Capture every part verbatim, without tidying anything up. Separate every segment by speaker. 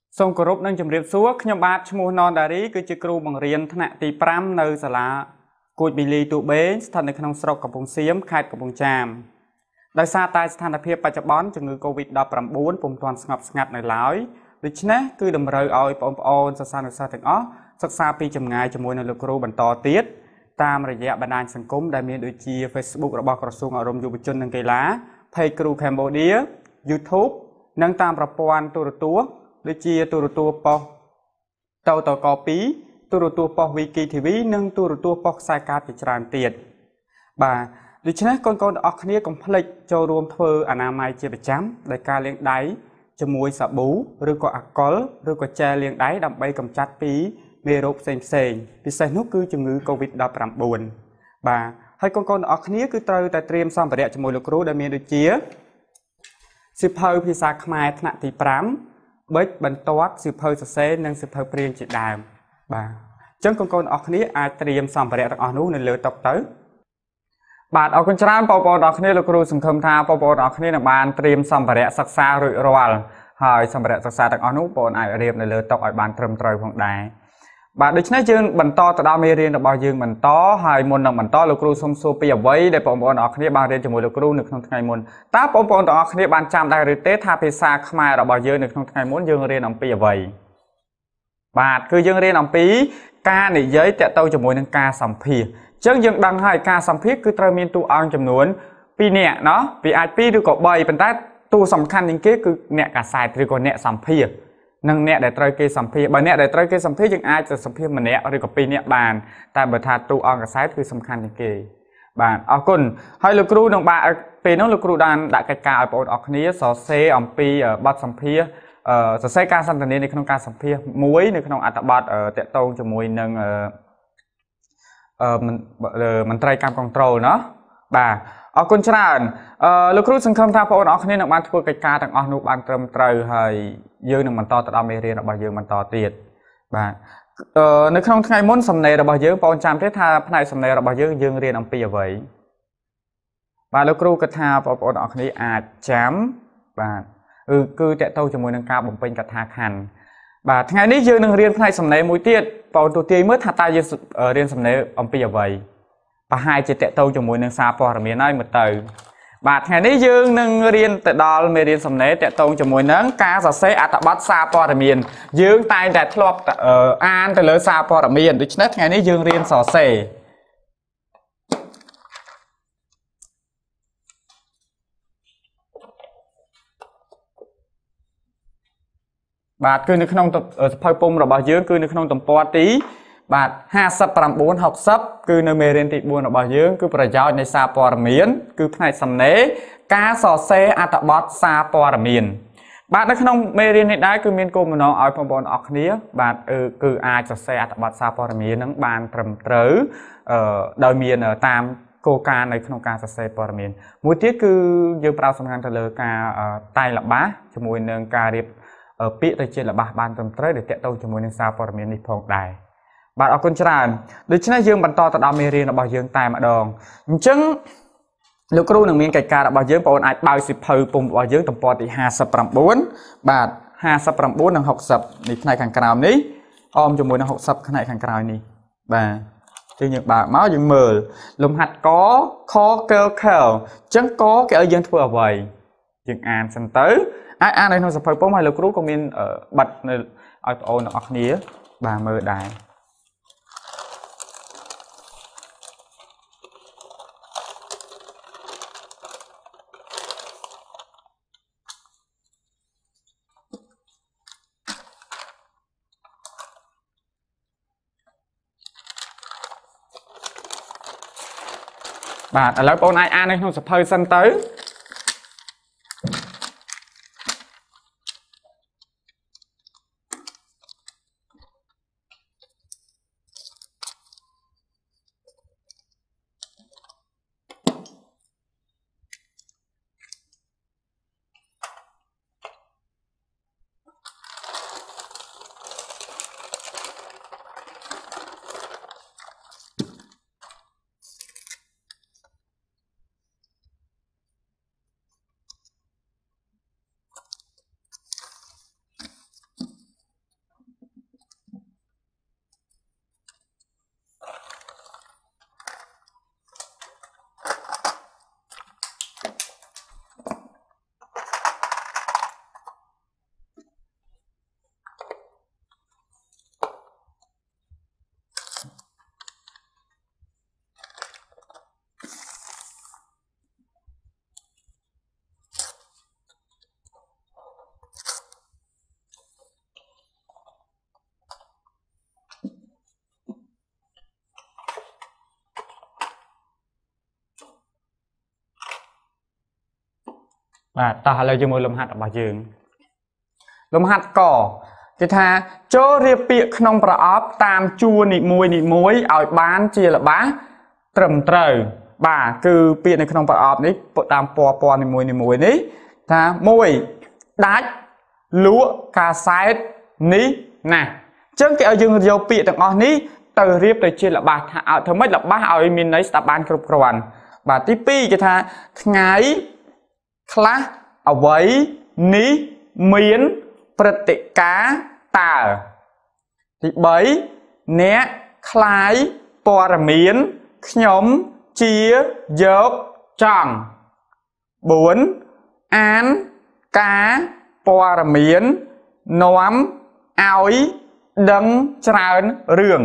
Speaker 1: សូមគោរពនឹងជម្រាបសួរខ្ញុំបាទឈ្មោះណនដារីគឺជាគ្រូបង្រៀនថ្នាក់ទី5នៅសាលាគួចប៊ីលីទូបេងស្ថិតនៅក្នុងស្រុកកំពង់សៀមខេត្តកំពង់ចាមដោយសារតែស្ថានភាពបច្ចុប្បន្នជំងឺ Covid ដប់ប្រាំបួន ពុំទាន់ស្ងប់ស្ងាត់នៅឡើយដូច្នេះគឺតម្រូវឲ្យបងប្អូនសិស្សានុសិស្សទាំងអស់សិក្សាពីចម្ងាយជាមួយនឹងលោកគ្រូបន្តទៀតតាមរយៈបណ្ដាញសង្គមដែលមានដូចជា Facebook របស់ក្រសួងអប់រំយុវជននិងកីឡា Page គ្រូ Cambodia YouTube និងតាមប្រព័ន្ធទូរទស្សន៍ដូចជាទូរទស្សន៍ប៉ុស្តិ៍តតកពីទូរទស្សន៍ប៉ុស្តិ៍ Wiki ធី វី និងទូរទស្សន៍ប៉ុស្តិ៍ខ្សែកាតជាច្រើនទៀតបាទដូច្នេះកូនៗទាំងអស់គ្នាកុំភ្លេចចូលរួមធ្វើអនាម័យជាប្រចាំដោយការលាងដៃជាមួយសាប៊ូឬក៏អាល់កុលឬក៏ជែលលាងដៃដើម្បីកម្ចាត់ពីមេរោគផ្សេងផ្សេងពិសេសនោះគឺជំងឺ Covid ដប់ប្រាំបួន បាទហើយកូនៗទាំងអស់គ្នាគឺត្រូវតែត្រៀមសម្ភារៈជាមួយលោកគ្រូដែលមានដូចជាសៀវភៅភាសាខ្មែរថ្នាក់ទី5បិចបន្ទាត់សៀវភៅសរសេរនិងសៀវភៅព្រាងជាដើមបាទអញ្ចឹងកូនៗទាំងអស់គ្នាអាចត្រៀមសម្ភារៈទាំងអស់នោះនៅលើតុទៅបាទអរគុណច្រើនបងប្អូនទាំងអស់គ្នាលោកគ្រូសង្ឃឹមថាបងប្អូនទាំងអស់គ្នានឹងបានត្រៀមសម្ភារៈសិក្សារួចរាល់ហើយសម្ភារៈសិក្សាទាំងអស់នោះបងប្អូនអាចរៀបនៅលើតុឲ្យបានត្រឹមត្រូវផងដែរបាទដូច្នេះយើងបន្តទៅដល់មេរៀនរបស់យើងបន្តហើយមុននឹងបន្តលោកគ្រូសូមសួរពីអ្វីដែលបងប្អូនទាំងអស់គ្នាបានរៀនជាមួយលោកគ្រូនៅក្នុងថ្ងៃមុនតើបងប្អូនទាំងអស់គ្នាបានចាំដែរឬទេថាភាសាខ្មែររបស់យើងនៅក្នុងថ្ងៃមុនយើងរៀនអំពីអ្វីបាទគឺយើងរៀនអំពីការនិយាយតាក់ទងជាមួយនឹងការសម្ភាសន៍អញ្ចឹងយើងដឹងហើយការសម្ភាសន៍គឺត្រូវមានតួអង្គចំនួនពីរនាក់เนาะវាអាចពីរឬក៏បីប៉ុន្តែតួសំខាន់ជាងគេគឺអ្នកកាសែតឬក៏អ្នកសម្ភាសន៍នឹងអ្នកដែលត្រូវគេសម្ភាសន៍បើអ្នកដែលត្រូវគេសម្ភាសន៍យើងអាចទៅសម្ភាសន៍ម្នាក់ឬក៏ពីរនាក់បានតែបើថាតួអង្គកាសែតគឺសំខាន់ជាងគេបាទអរគុណហើយលោកគ្រូនឹងបាទពេលនោះលោកគ្រូបានដាក់កិច្ចការឲ្យបងប្អូនអរគ្នាសរសេរអំពីបទសម្ភាសន៍សរសេរការសន្ទនានៅក្នុងការសម្ភាសន៍មួយនៅក្នុងអត្ថបទតាក់ទងជាមួយនឹងអឺមន្ត្រីកម្មគ្រប់គ្រងเนาะបាទអរគុណច្រើនអឺលោកគ្រូសង្ឃឹមថាបងប្អូនអរគ្នានឹងបានធ្វើកិច្ចការទាំងអស់នោះបានត្រឹមត្រូវហើយយើងនឹងបន្តទៅដល់មេរៀនរបស់យើងបន្តទៀតបាទអឺនៅក្នុងថ្ងៃមុនសំណេររបស់យើងបងប្អូនចាំទេថាផ្នែកសំណេររបស់យើងយើងរៀនអំពីអ្វីបាទលោកគ្រូគិតថាបងប្អូនអរគ្នាអាចចាំបាទគឺគឺតកតទៅជាមួយនឹងការបំពេញកថាខណ្ឌបាទថ្ងៃនេះយើងនឹងរៀនផ្នែកសំណេរមួយទៀតបងប្អូនទូទាយមើលថាតើយើងរៀនសំណេរអំពីអ្វីប្រហែលជាតកតទៅជាមួយនឹងសារព័ត៌មានហើយមើលទៅបាទថ្ងៃនេះយើងនឹងរៀនទៅដល់មេរៀនសំណេរតកតងជាមួយនឹងការសរសេរអត្ថបទសារព័ត៌មានយើងតែងតែធ្លាប់អានទៅលើសារព័ត៌មានដូច្នេះថ្ងៃនេះយើងរៀនសរសេរបាទគឺនៅក្នុងសភៅពុម្ពរបស់យើងគឺនៅក្នុងទំព័រទីបាទห้าสิบเก้า หกสิบគឺនៅមេរៀនទីបួនរបស់យើងគឺប្រយោជន៍នៃសារព័ត៌មានគឺផ្នែកសំណេរការសរសេរអត្ថបទសារព័ត៌មានបាទនៅក្នុងមេរៀននេះដែរគឺមានគោលបំណងឲ្យបងប្អូនអរគ្នាបាទគឺអាចសរសេរអត្ថបទសារព័ត៌មាននឹងបានត្រឹមត្រូវអឺដោយមានតាមគោលការណ៍នៅក្នុងការសរសេរព័ត៌មានមួយទៀតគឺយើងផ្ដោតសំខាន់ទៅលើការតែងល្បះជាមួយនឹងការរៀបពាក្យទៅជាល្បះបានត្រឹមត្រូវដែលតកតទៅជាមួយនឹងសារព័ត៌មាននេះផងដែរបាទអរគុណច្រើនដូច្នេះយើងបន្តទៅដល់មេរៀនរបស់យើងតែម្ដងអញ្ចឹងលោកគ្រូនឹងមានកិច្ចការរបស់យើងបងប្អូនអាចបើកសៀវភៅពុម្ពរបស់យើងទំព័រទីห้าสิบเก้าបាទห้าสิบเก้าនិងหกสิบនេះផ្នែកខាងក្រោមនេះអមជាមួយនឹងหกสิบផ្នែកខាងក្រោយនេះបាទគឺយើងបើកមកយើងមើលលំហាត់កខកខអញ្ចឹងកគេឲ្យយើងធ្វើអ្វីយើងអានសិនទៅអាចអាននៅក្នុងសៀវភៅពុម្ពហើយលោកគ្រូក៏មានប័ណ្ណនៅឲ្យបងប្អូនទាំងអស់គ្នាបាទមើលដែរបាទឥឡូវបងប្អូនអាចអាននៅក្នុងសៀវភៅសិនទៅបាទតោះឥឡូវយើងមើលលំហាត់របស់យើងលំហាត់កគេថាចូលរៀបពាក្យក្នុងប្រអប់តាមជួរនីមួយនីមួយឲ្យបានជាល្បះត្រឹមត្រូវបាទគឺពាក្យនៅក្នុងប្រអប់នេះតាមពណ៌ពណ៌នីមួយនីមួយនេះថាមួយដាច់លក់កាសែតនេះណាអញ្ចឹងគេឲ្យយើងយកពាក្យទាំងអស់នេះទៅរៀបទៅជាល្បះថាឲ្យធ្វើម៉េចល្បះឲ្យមានន័យស្ដាប់បានគ្រប់គ្រាន់បាទទីពីរគេថាថ្ងៃខ្លះអ្វីនេះមានព្រឹត្តិការណ៍តើទីបីអ្នកខ្លាយព័ត៌មានខ្ញុំជាយកចង់បួនអានការព័ត៌មាននាំឲ្យដឹងច្រើនរឿង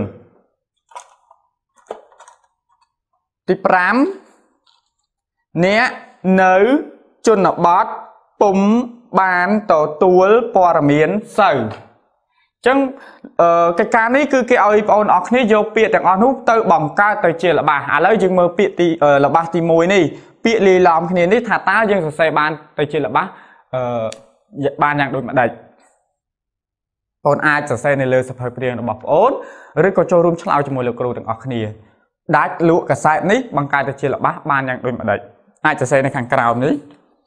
Speaker 1: ទីប្រាំអ្នកនៅជនបទពុំបានទទួលព័ត៌មានសូវអញ្ចឹងកិច្ចការនេះគឺគេឲ្យបងប្អូនអរគ្នាយកពាក្យទាំងអស់នោះទៅបង្កើតទៅជាល្បះឥឡូវយើងមើលពាក្យទីល្បះទីមួយនេះពាក្យលាយឡំគ្នានេះថាតើយើងសរសេរបានទៅជាល្បះអឺបានយ៉ាងដូចម្ដេចបងអាចសរសេរនៅលើសភៅព្រាងរបស់បងប្អូនឬក៏ចូលរួមឆ្លើយជាមួយលោកគ្រូទាំងអស់គ្នាដាច់លក់កាសែតនេះបង្កើតទៅជាល្បះបានយ៉ាងដូចម្ដេចអាចសរសេរនៅខាងក្រោមនេះ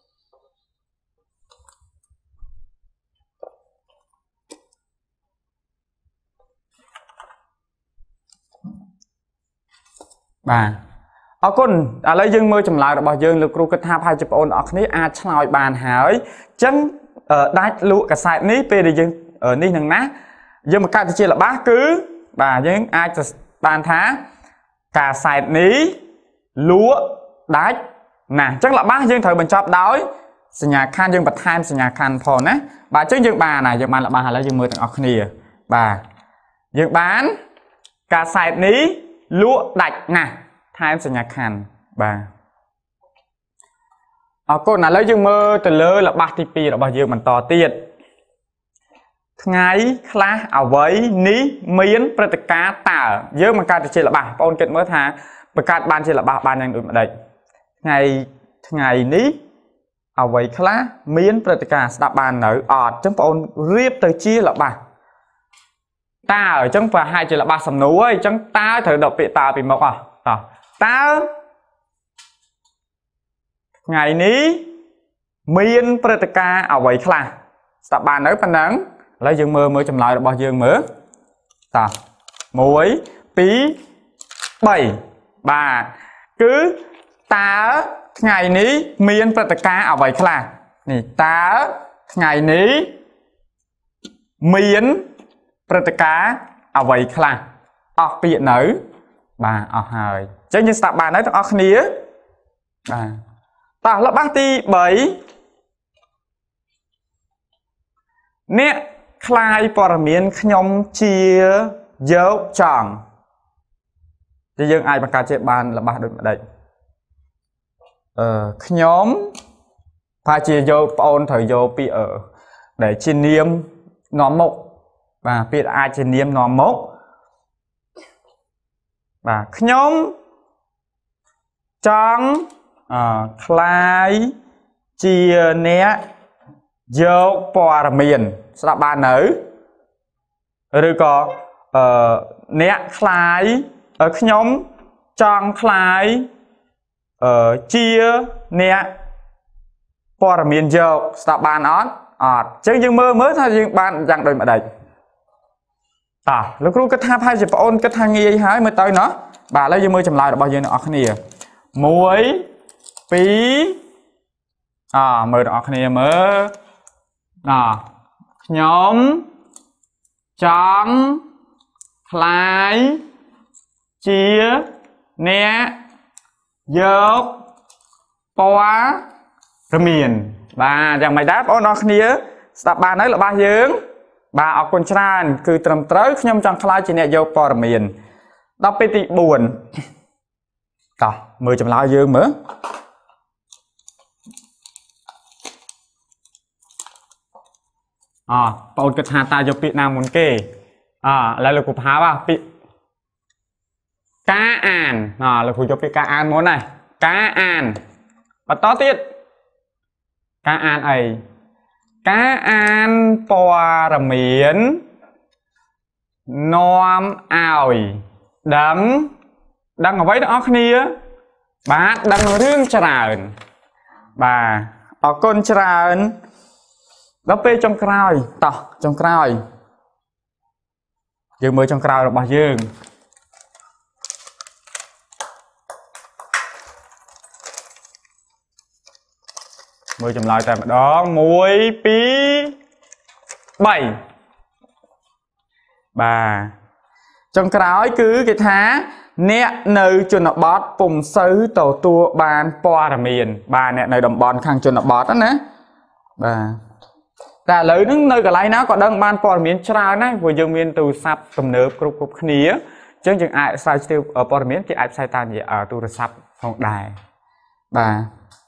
Speaker 1: បាទអរគុណឥឡូវយើងមើលចម្លើយរបស់យើងលោកគ្រូគិតថាប្រហែលជាបងប្អូនអរគ្នាអាចឆ្លើយបានហើយអញ្ចឹងដាច់លក់កាសែតនេះពេលដែលយើងនេះនឹងណាយើងបង្កើតទៅជាល្បះគឺបាទយើងអាចបានថាកាសែតនេះលក់ដាច់ណាអញ្ចឹងល្បះយើងត្រូវបញ្ចប់ដោយសញ្ញាខណ្ឌយើងបន្ថែមសញ្ញាខណ្ឌផងណាបាទអញ្ចឹងយើងបានណាយើងបានល្បះឥឡូវយើងមើលទាំងអស់គ្នាបាទយើងបានកាសែតនេះលក់ដាច់ណាស់ថែមសញ្ញាខណ្ឌបាទអរគុណឥឡូវយើងមើលទៅលើល្បះទីពីររបស់យើងបន្តទៀតថ្ងៃខ្លះអ្វីនេះមានព្រឹត្តិការណ៍តើយើងបង្កើតទៅជាល្បះបងប្អូនគិតមើលថាបង្កើតបានជាល្បះបានយ៉ាងដូចម្ដេចថ្ងៃថ្ងៃនេះអ្វីខ្លះមានព្រឹត្តិការណ៍ស្ដាប់បាននៅអត់អញ្ចឹងបងប្អូនរៀបទៅជាល្បះតើអញ្ចឹងប្រហែលជាល្បះសំណួរអញ្ចឹងតើត្រូវដកពាក្យតើពីមុខអស់តោះតើថ្ងៃនេះមានព្រឹត្តិការណ៍អ្វីខ្លះស្ដាប់បាននៅប៉ុណ្ណឹងឥឡូវយើងមើលមើលចម្លើយរបស់យើងមើលតោះមួយពីរបីបាទគឺតើថ្ងៃនេះមានព្រឹត្តិការណ៍អ្វីខ្លះនេះតើថ្ងៃនេះមានព្រឹត្តិការណ៍អ្វីខ្លះអស់ពាក្យនៅបាទអស់ហើយអញ្ចឹងយើងស្ដាប់បានហើយទាំងអស់គ្នាបាទតោះល្បះទីបីអ្នកខ្លាយព័ត៌មានខ្ញុំជាយកចង់តែយើងអាចបង្កើតជាបានល្បះដូចម្ដេចអឺខ្ញុំថាជាយកប្អូនត្រូវយកពាក្យអឺដែលជានាមនាំមុខបាទពាក្យអាចជានាមនាំមុខបាទខ្ញុំចង់អឺខ្លាយជាអ្នកយកព័ត៌មានស្ដាប់បាននៅឬក៏អឺអ្នកខ្លាយខ្ញុំចង់ខ្លាយអឺជាអ្នកព័ត៌មានយកស្ដាប់បានអត់អត់អញ្ចឹងយើងមើលមើលថាយើងបានយ៉ាងដូចម្ដេចតោះលោកគ្រូគិតថាប្រហែលជាបងអូនគិតថាងាយហើយមើលទៅណោះបាទឥឡូវយើងមើលចម្លើយរបស់យើងទាំងអស់គ្នាមួយពីរអមើលទាំងអស់គ្នាមើលណោះខ្ញុំចង់ខ្លាយជាអ្នកយកព័ត៌មានបាទយ៉ាងម៉េចដែរបងប្អូនអរគ្នាស្ដាប់បានហើយរបស់យើងបាទអរគុណច្រើនគឺត្រឹមត្រូវខ្ញុំចង់ខ្លាចជាអ្នកយកព័ត៌មានដល់ពេលទីបួនតោះមើលចម្លើយយើងមើលអ่าបងប្អូនគិតថាតើយកពាក្យណាមុនគេអ่าឥឡូវលោកគ្រូផាវពាក្យការអានអ่าលោកគ្រូយកពាក្យការអានមុនហើយការអានបន្តទៀតការអានអីការអានព័ត៌មាននាំឲ្យដឹងដឹងអ្វីទាំងអស់គ្នាបាទដឹងរឿងច្រើនបាទអរគុណច្រើនដល់ពេលចុងក្រោយតោះចុងក្រោយយើងមើលចុងក្រោយរបស់យើងមើលចម្លើយតែម្ដងមួយពីរបីបាទចុងក្រោយគឺគេថាអ្នកនៅជនបទពុំសូវទទួលបានព័ត៌មានបាទអ្នកនៅតំបន់ខាងជនបទណាបាទតែឥឡូវហ្នឹងនៅកន្លែងណាក៏ដឹងបានព័ត៌មានច្រើនដែរព្រោះយើងមានទូរស័ព្ទទំនើបគ្រប់គ្រប់គ្នាអញ្ចឹងយើងអាចស្រាវជ្រាវព័ត៌មានគេអាចផ្សាយតាមទូរស័ព្ទផងដែរបាទ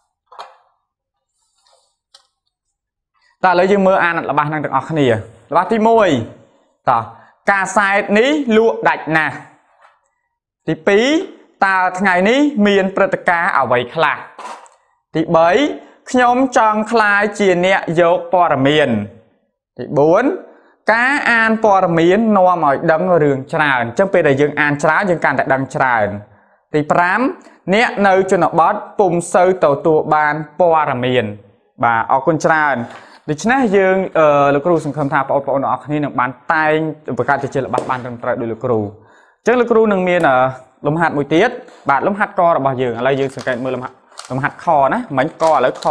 Speaker 1: តែឥឡូវយើងមើលអានរបស់ហ្នឹងទាំងអស់គ្នារបស់ទីមួយតោះការសែតនេះលក់ដាច់ណាស់ទីពីរតើថ្ងៃនេះមានព្រឹត្តិការណ៍អ្វីខ្លះទីបីខ្ញុំចង់ក្លាយជាអ្នកយកព័ត៌មានទីបួនការអានព័ត៌មាននាំឲ្យដឹងរឿងច្រើនអញ្ចឹងពេលដែលយើងអានច្រើនយើងកាន់តែដឹងច្រើនទីប្រាំអ្នកនៅជនបទពុំសូវទទួលបានព័ត៌មានបាទអរគុណច្រើនដូច្នេះយើងលោកគ្រូសង្ឃឹមថាបងប្អូនទាំងអស់គ្នានឹងបានតែងបង្កើតជាល្បះបានត្រឹមត្រូវដោយលោកគ្រូអញ្ចឹងលោកគ្រូនឹងមានលំហាត់មួយទៀតបាទលំហាត់ករបស់យើងឥឡូវយើងសង្កេតមើលលំហាត់លំហាត់ខណាមិញកឥឡូវខ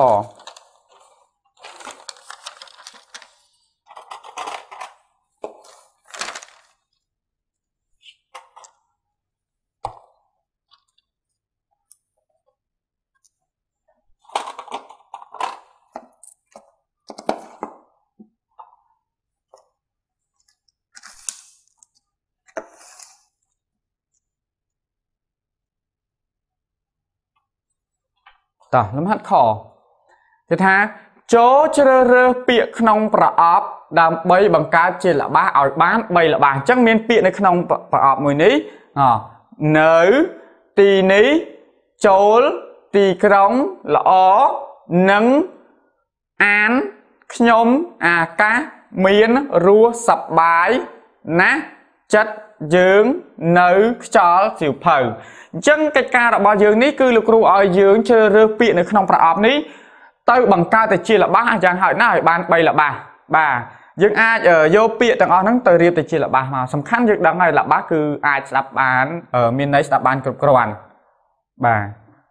Speaker 1: តោះលំហាត់ខគឺថាចូលជ្រើសរើសពាក្យក្នុងប្រអប់ដើម្បីបង្កើតជាល្បះឲ្យបានបីល្បះអញ្ចឹងមានពាក្យនៅក្នុងប្រអប់មួយនេះនៅទីនេះចូលទីក្រុងល្អនិងអានខ្ញុំអាកាសមានរស់សប្បាយណាស់ចិត្តយើងនៅខ្យល់សៀវភៅអញ្ចឹងកិច្ចការរបស់យើងនេះគឺលោកគ្រូឲ្យយើងជ្រើសរើសពាក្យនៅក្នុងប្រអប់នេះទៅបង្កើតទៅជាល្បះយ៉ាងហោចណាស់ឲ្យបានបីល្បះបាទយើងអាចយកពាក្យទាំងអស់ហ្នឹងទៅរៀបទៅជាល្បះមកសំខាន់យើងដឹងហើយល្បះគឺអាចស្ដាប់បានមានន័យស្ដាប់បានគ្រប់គ្រាន់បាទ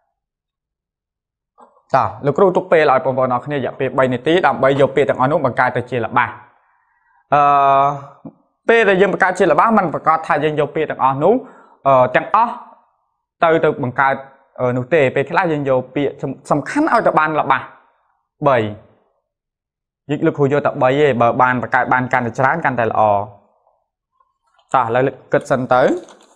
Speaker 1: តោះលោកគ្រូទុកពេលឲ្យបងប្អូនអរគ្នារយៈពេលបីនាទីដើម្បីយកពាក្យទាំងអស់នោះបង្កើតទៅជាល្បះអឺពេលដែលយើងបង្កើតជាល្បះมันប្រកាសថាយើងយកពាក្យទាំងអស់នោះទាំងអស់ទៅទៅបង្កើតនោះទេពេលខ្លះយើងយកពាក្យសំខាន់ឲ្យទៅបានល្បះបីយើងលោកគ្រូយកតែបីទេបើបានបង្កើតបានកាន់តែច្រើនកាន់តែល្អតោះឥឡូវគិតសិនទៅ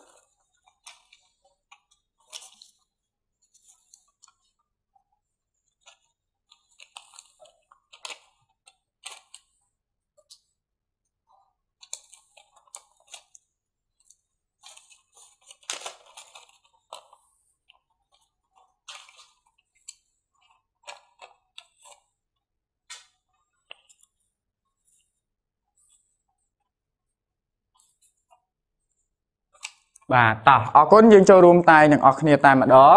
Speaker 1: បាទតោះអរគុណយើងចូលរួមតែងទាំងអស់គ្នាតែម្ដង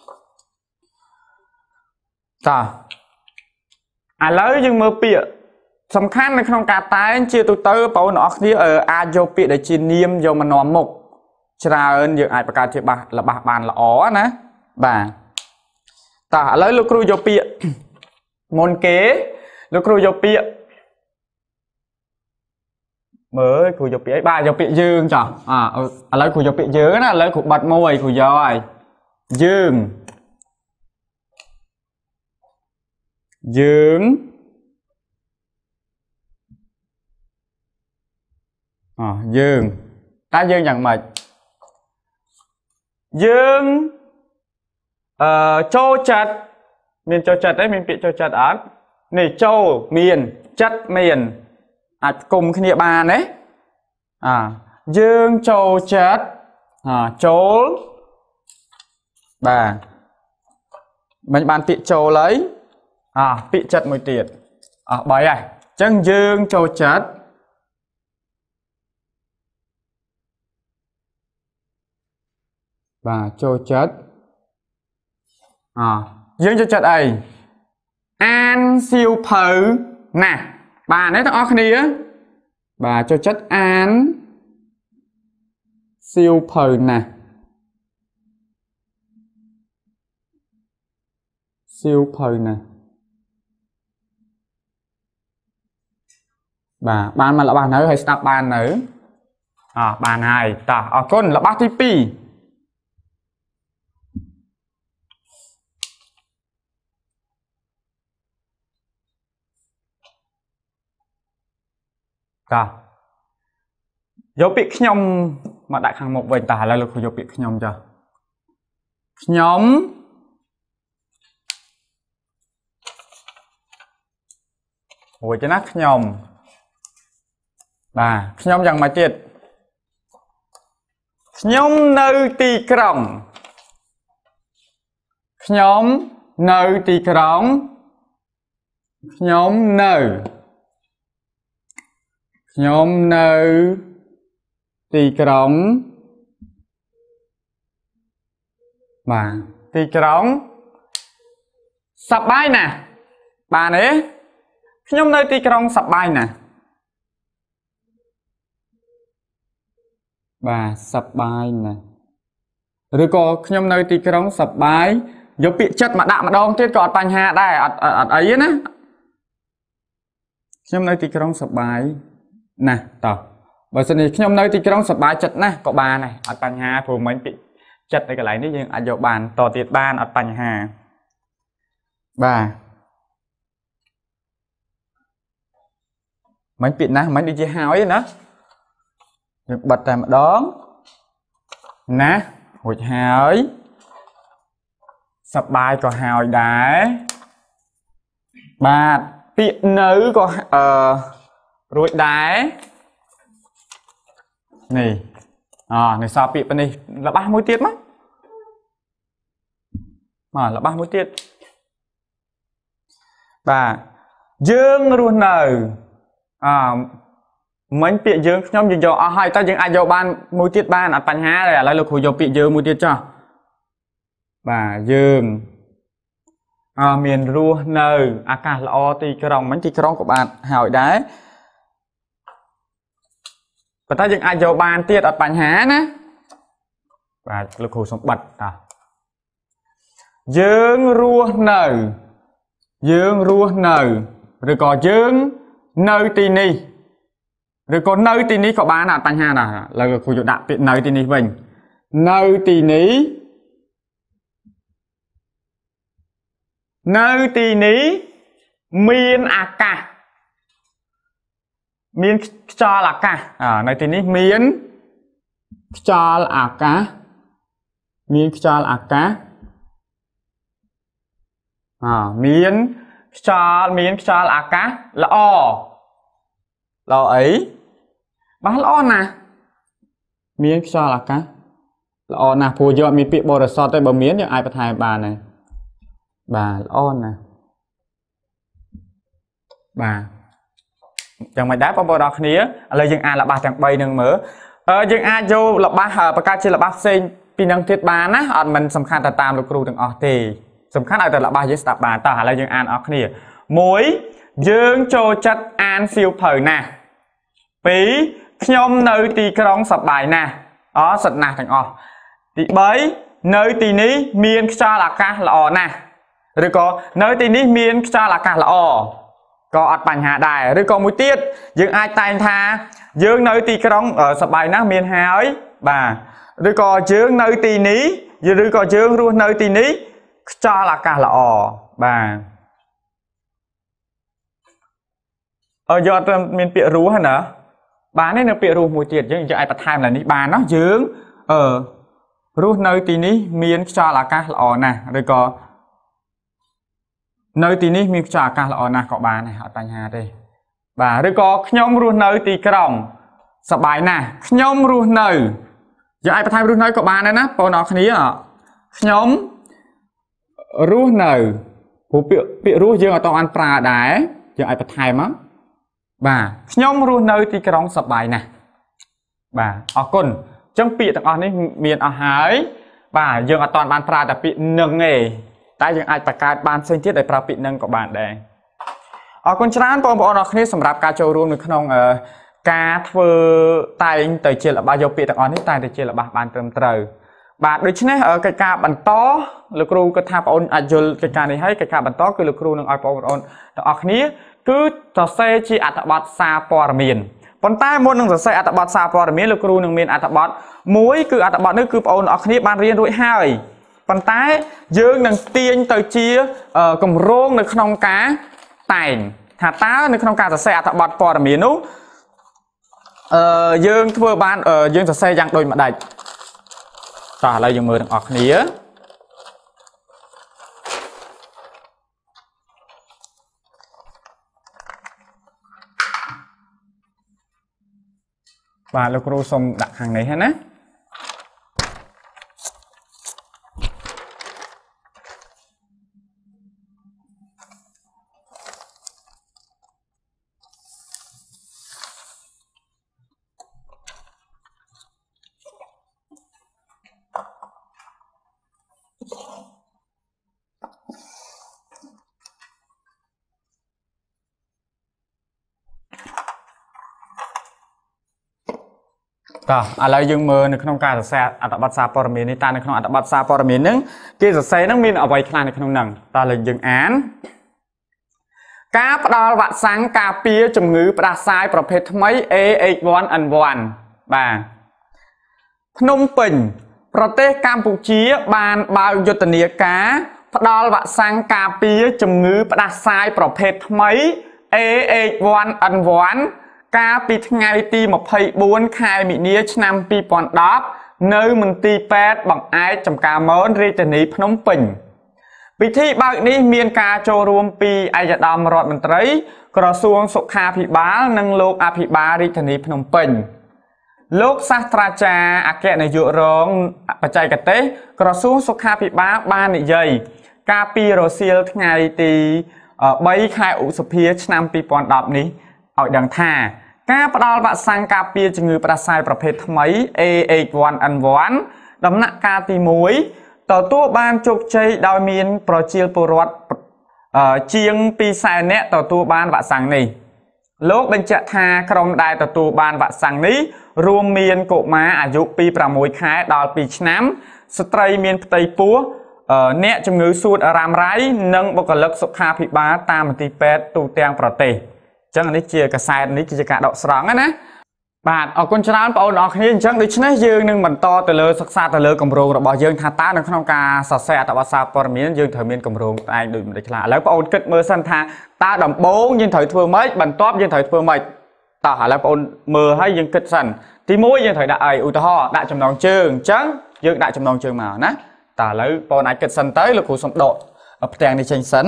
Speaker 1: តោះឥឡូវយើងមើលពាក្យសំខាន់នៅក្នុងការតែងជាទូទៅបងប្អូនទាំងអស់គ្នាអាចយកពាក្យដែលជានាមយកមកនាំមុខច្រើនយើងអាចបង្កើតជាបាសល្បះបានល្អណាបាទតោះឥឡូវលោកគ្រូយកពាក្យមុនគេលោកគ្រូយកពាក្យមើលគ្រូយកពាក្យអីបាទយកពាក្យយើងចោះអាឥឡូវគ្រូយកពាក្យយើងណាឥឡូវគ្រូបិទមួយគ្រូយកហើយយើងយើងអយើងតែយើងយ៉ាងម៉េចយើងអឺចូលចិត្តមានចូលចិត្តទេមានពាក្យចូលចិត្តអត់នេះចូលមានចិត្តមានអាចគុំគ្នាបានទេអាយើងចូលចិត្តអាចូលបាទមិនបានពាក្យចូលហើយ à bị chật mùi tiệt à bởi này chân dương cho chật và cho chật à dương cho chật ấy an siêu phở nè bà nấy thằng óc đi á bà cho chất an siêu phở nè siêu phở nè bà ban mà là bà nữ hay stop ban nữ à bà này ta ở con là bác tí pi ta dấu bị nhom mà đại khang một vệnh tả là lực của dấu bị nhom cho nhóm hồi cho nó nhom bà nhom rằng mà tiệt nhóm nơi tì còng nhóm nơi tì còng nhóm nơi nhóm nơi tì còng mà tì còng sập bài nè bà này nhóm nơi tì còng sập bài nè bà sập bài nè rồi có nhóm nơi tì còng sập bài giống bị chất mà đạm mà đông tiết còn bánh hạ đây ở ấy á nhóm nơi tì còng sập bài nè tao bởi vì nhóm nơi tì còng sập bài chất nè có bà này ở bánh hạ phù mấy bị chất đây cái lấy nhưng ở dọc bàn tỏ tiết ban ở bánh hạ bà mấy bị nè mấy đi chơi hào ấy nữa bật ra mà đón nè hồi hào ấy sập bài có hào đá bà bị nữ có ờ rồi đá này à này sao bị bên này là ba mươi tiết mất mà là ba mươi tiết bà dương luôn nở à mấy bị dương nhóm dương cho hai ta dương ai cho ban mùi tiết ban ở bánh há này là lực hồi bị dương mùi tiết cho bà dương à miền rùa nở à cả là o tì còng mấy tì còng của bạn hỏi đấy và ta dương ai cho ban tiết ở bánh há nè và lực hồi sống bật à dương rùa nở dương rùa nở rồi có dương nơi tì ni rồi còn nơi tì ní có bán là bánh hà là là khu vực đặc biệt nơi tì ní mình nơi tì ní nơi tì ní miên à cả miên cho là cả à nơi tì ní miên cho là cả miên cho là cả à miên cho miên cho là cả là o lo ấy bán lo nè miếng cho là cá lo nè phù do mi bị bò rồi so tới bờ miếng nhưng ai bắt hai bà này bà lo nè bà chẳng mày đá bao bò đỏ khía là dương a là ba chẳng bay nâng mở ờ dương a vô là ba hờ và cá chỉ là ba sen pi nâng thiết bà ná ở mình sầm khăn ta tam được kêu từng ở thì sầm khăn ở là ba giấy sạp bà ta là dương an ở khía muối dương cho chất an siêu phở nè bí nhom nơi tì còng sập bài nè ó sật nè thành o tì bấy nơi tì ní miên cho là ca là o nè rồi có nơi tì ní miên cho là ca là o có ở bánh hạ đài rồi có mũi tiết dương ai tay tha dương nơi tì còng ở sập bài nè miên hà ấy bà rồi có dương nơi tì ní rồi có dương luôn nơi tì ní cho là ca là o bà ở do miền bịa rú hả nè bán này nó bịa rú mùi tiệt chứ cho ai bắt tham là ní bà nó dướng ở rú nơi tí ní miền cho là cá lọ nè rồi có nơi tí ní miền cho cá lọ nè có bà này họ tay hà đây bà rồi có nhóm rú nơi tí còng sập bài nè nhóm rú nơi giờ ai bắt tham rú nơi có bà này nè bao nó khní à nhóm rú nơi ผู้เปียเปียรู้ยังเอาตอนอันปลาได้ยังไอ้ปลาไทยมั้งบ่าย่อมรู้เนยที่กระรองสบายนะบ่าออกก้นจังปีต่างอันนี้มีอาหารบ่ายังเอาตอนบานปลาแต่ปีหนึ่งเองแต่ยังไอ้ประกาศบานเส้นที่ได้ปลาปีหนึ่งกับบานแดงออกคนชนะปองปอนออกนี้สำหรับการโจรวมในขนมเอ่อการเฟอร์ไตเตยเจลบายปีต่างอันนี้ไตเตยเจลบาบานเติมเตยบาดโดยเฉพาะเออการการบรรโต้ลูกครูก็ทำปอนอายุการการนี้ให้การการบรรโต้คือลูกครูหนึ่งเอาปอนแต่ออกนี้คือจะเซจีอัตบัตซาปอร์มีนปนใต้หมดหนึ่งจะเซอัตบัตซาปอร์มีนลูกครูหนึ่งมีอัตบัตมุ้ยคืออัตบัตนี่คือปอนออกนี้บานเรียนรู้ให้ปนใต้ยืนหนึ่งเตียนเตยเจียเอ่อกลมโรงในขนมกาแต่งถ้าตาในขนมกาจะเซอัตบัตปอร์มีนนู้เอ่อยืนทั่วบ้านเอ่อยืนจะเซยังโดยมาได้ต่อเรายังมือออกนี้vàลูกครูส่งดักhàng này hết áก็อะไรยังมือในขนมการจะแซ่อัตบัตซาปอร์มีนิตาในขนมอัตบัตซาปอร์มีนึงกี่จะแซ่นั่งมีเอาไว้คลายในขนมหนังตาเลยยังอ่านกาปดอลวัดสังกาเปียจมงือปลาทรายประเภทไม่เอเอกวันอันวันบ่าพนมปิ่นประเทศกัมพูชีบานบาวยุตเนียกาปดอลวัดสังกาเปียจมงือปลาทรายประเภทไม่เอเอกวันอันวันกาปีไงตีมาเพย์บ้วนคายมีเนี้ยชนำปีปอนดับเนื้อมันตีแปดบังไอจำกาเมินเรจนีพนมปิ่นปีที่บางนี้มีการโจรวมปีไอจะดำรอดมันตรีกระทรวงสุขาภิบาลนังโลกอภิบาลเรจนีพนมปิ่นโลกศาสตราจารย์อาเกะในยุโรปปัจจัยกเตะกระทรวงสุขาภิบาลบ้านใหญ่กาปีโรเซียลไงตีใบคายอุสเพียชนำปีปอนดับนี้เอาดังท่าการปดอลบัตสังกาเปียจงือประสายประเภทไมเอเอกวันอันวันดำนักกาตีมวยต่อตัวบ้านจุกใจดาวมีนโปรจิลปรวัตเจียงปีสายเนะต่อตัวบ้านบัตสังนี้โลกเป็นจะทากรมได้ต่อตัวบ้านบัตสังนี้รวมมีนกุมาอายุปีประมวยคล้ายดอลปีชน้ำสตรีมีนไตปัวเนะจงือสูดอารามไรนังบกลักสุขาภิบาลตามตีเป็ดตูเตียงประเทศจังอันนี้เจียกระสายอันนี้กิจการดอกสร้างนะบาทออกคนชนะปอนออกนี้จังดิฉันยืนหนึ่งบรรทอแต่เลยศึกษาแต่เลยกำรงระบายยืนทาตาในขนมกาสอดแซ่ตะวันซาปอร์มีนยืนเถอมีนกำรงไอ้ดูมันได้ขนาดแล้วปอนกิดมือสันทาตาดำโบ้ยืนเถอเพื่อไม่บรรทอยืนเถอเพื่อไม่ต่อหาแล้วปอนมือให้ยืนกิดสันที่มุ้ยยืนเถอได้ไออุตห่อได้จำนองเชิงจังยืนได้จำนองเชิงมานะแต่แล้วปอนไอ้กิดสันเต้ลูกขู่สมโดเอาแปลงในเชิงสัน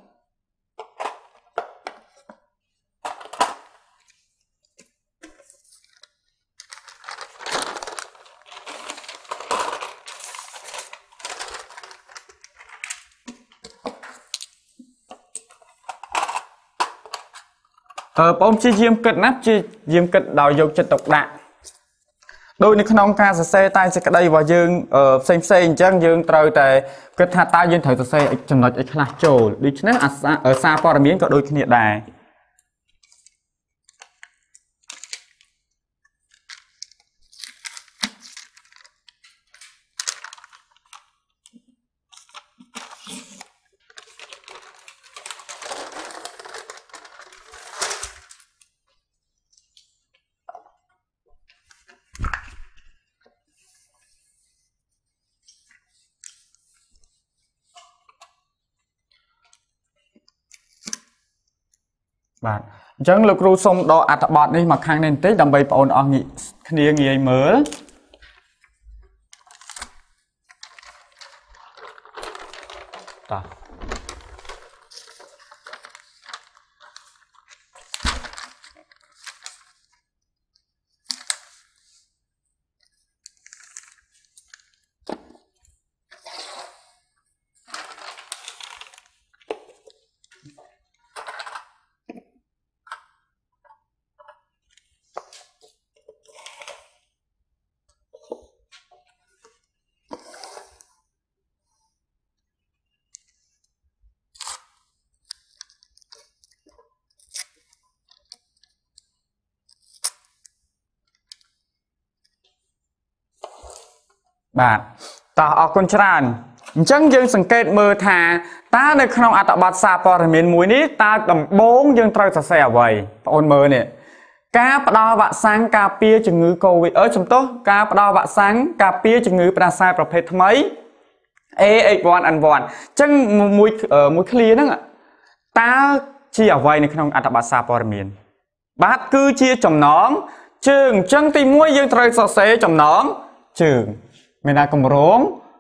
Speaker 1: เออผมจะยืมกิดนับจะยืมกิดดาวยกจะตกดักโดยในขนมกาเซ่ใต้จะกระไดว่ายืงเออเซ็งเซ็งจังยืงเตยแต่กิดหาตายืงถอยเซ่จำนวนไอ้คลาโจดิฉันอ่ะเออซาปอร์มีนก็โดยขณีได้บาทจังลูกครูส่งดอกอัตบัตนี่มาข้างในเต้ดำใบปอนออกงี้ขณีเงี้ยเหมือต่อបាទតោះអរគុណច្រើនអញ្ចឹងយើងសង្កេតមើលថាតើនៅក្នុងអត្ថបទសារព័ត៌មានមួយនេះតើដំបូងយើងត្រូវសរសេរអ្វីបងអូនមើលនេះការផ្ដល់វ៉ាក់សាំងការពារជំងឺ Covid អឺចំទោះការផ្ដល់វ៉ាក់សាំងការពារជំងឺផ្ដាសាយប្រភេទថ្មី A H one N one អញ្ចឹងមួយមួយឃ្លាហ្នឹងតើជាអ្វីនៅក្នុងអត្ថបទសារព័ត៌មានបាទគឺជាចំណងជើងអញ្ចឹងទីមួយយើងត្រូវសរសេរចំណងជើងមានថាគម្រោង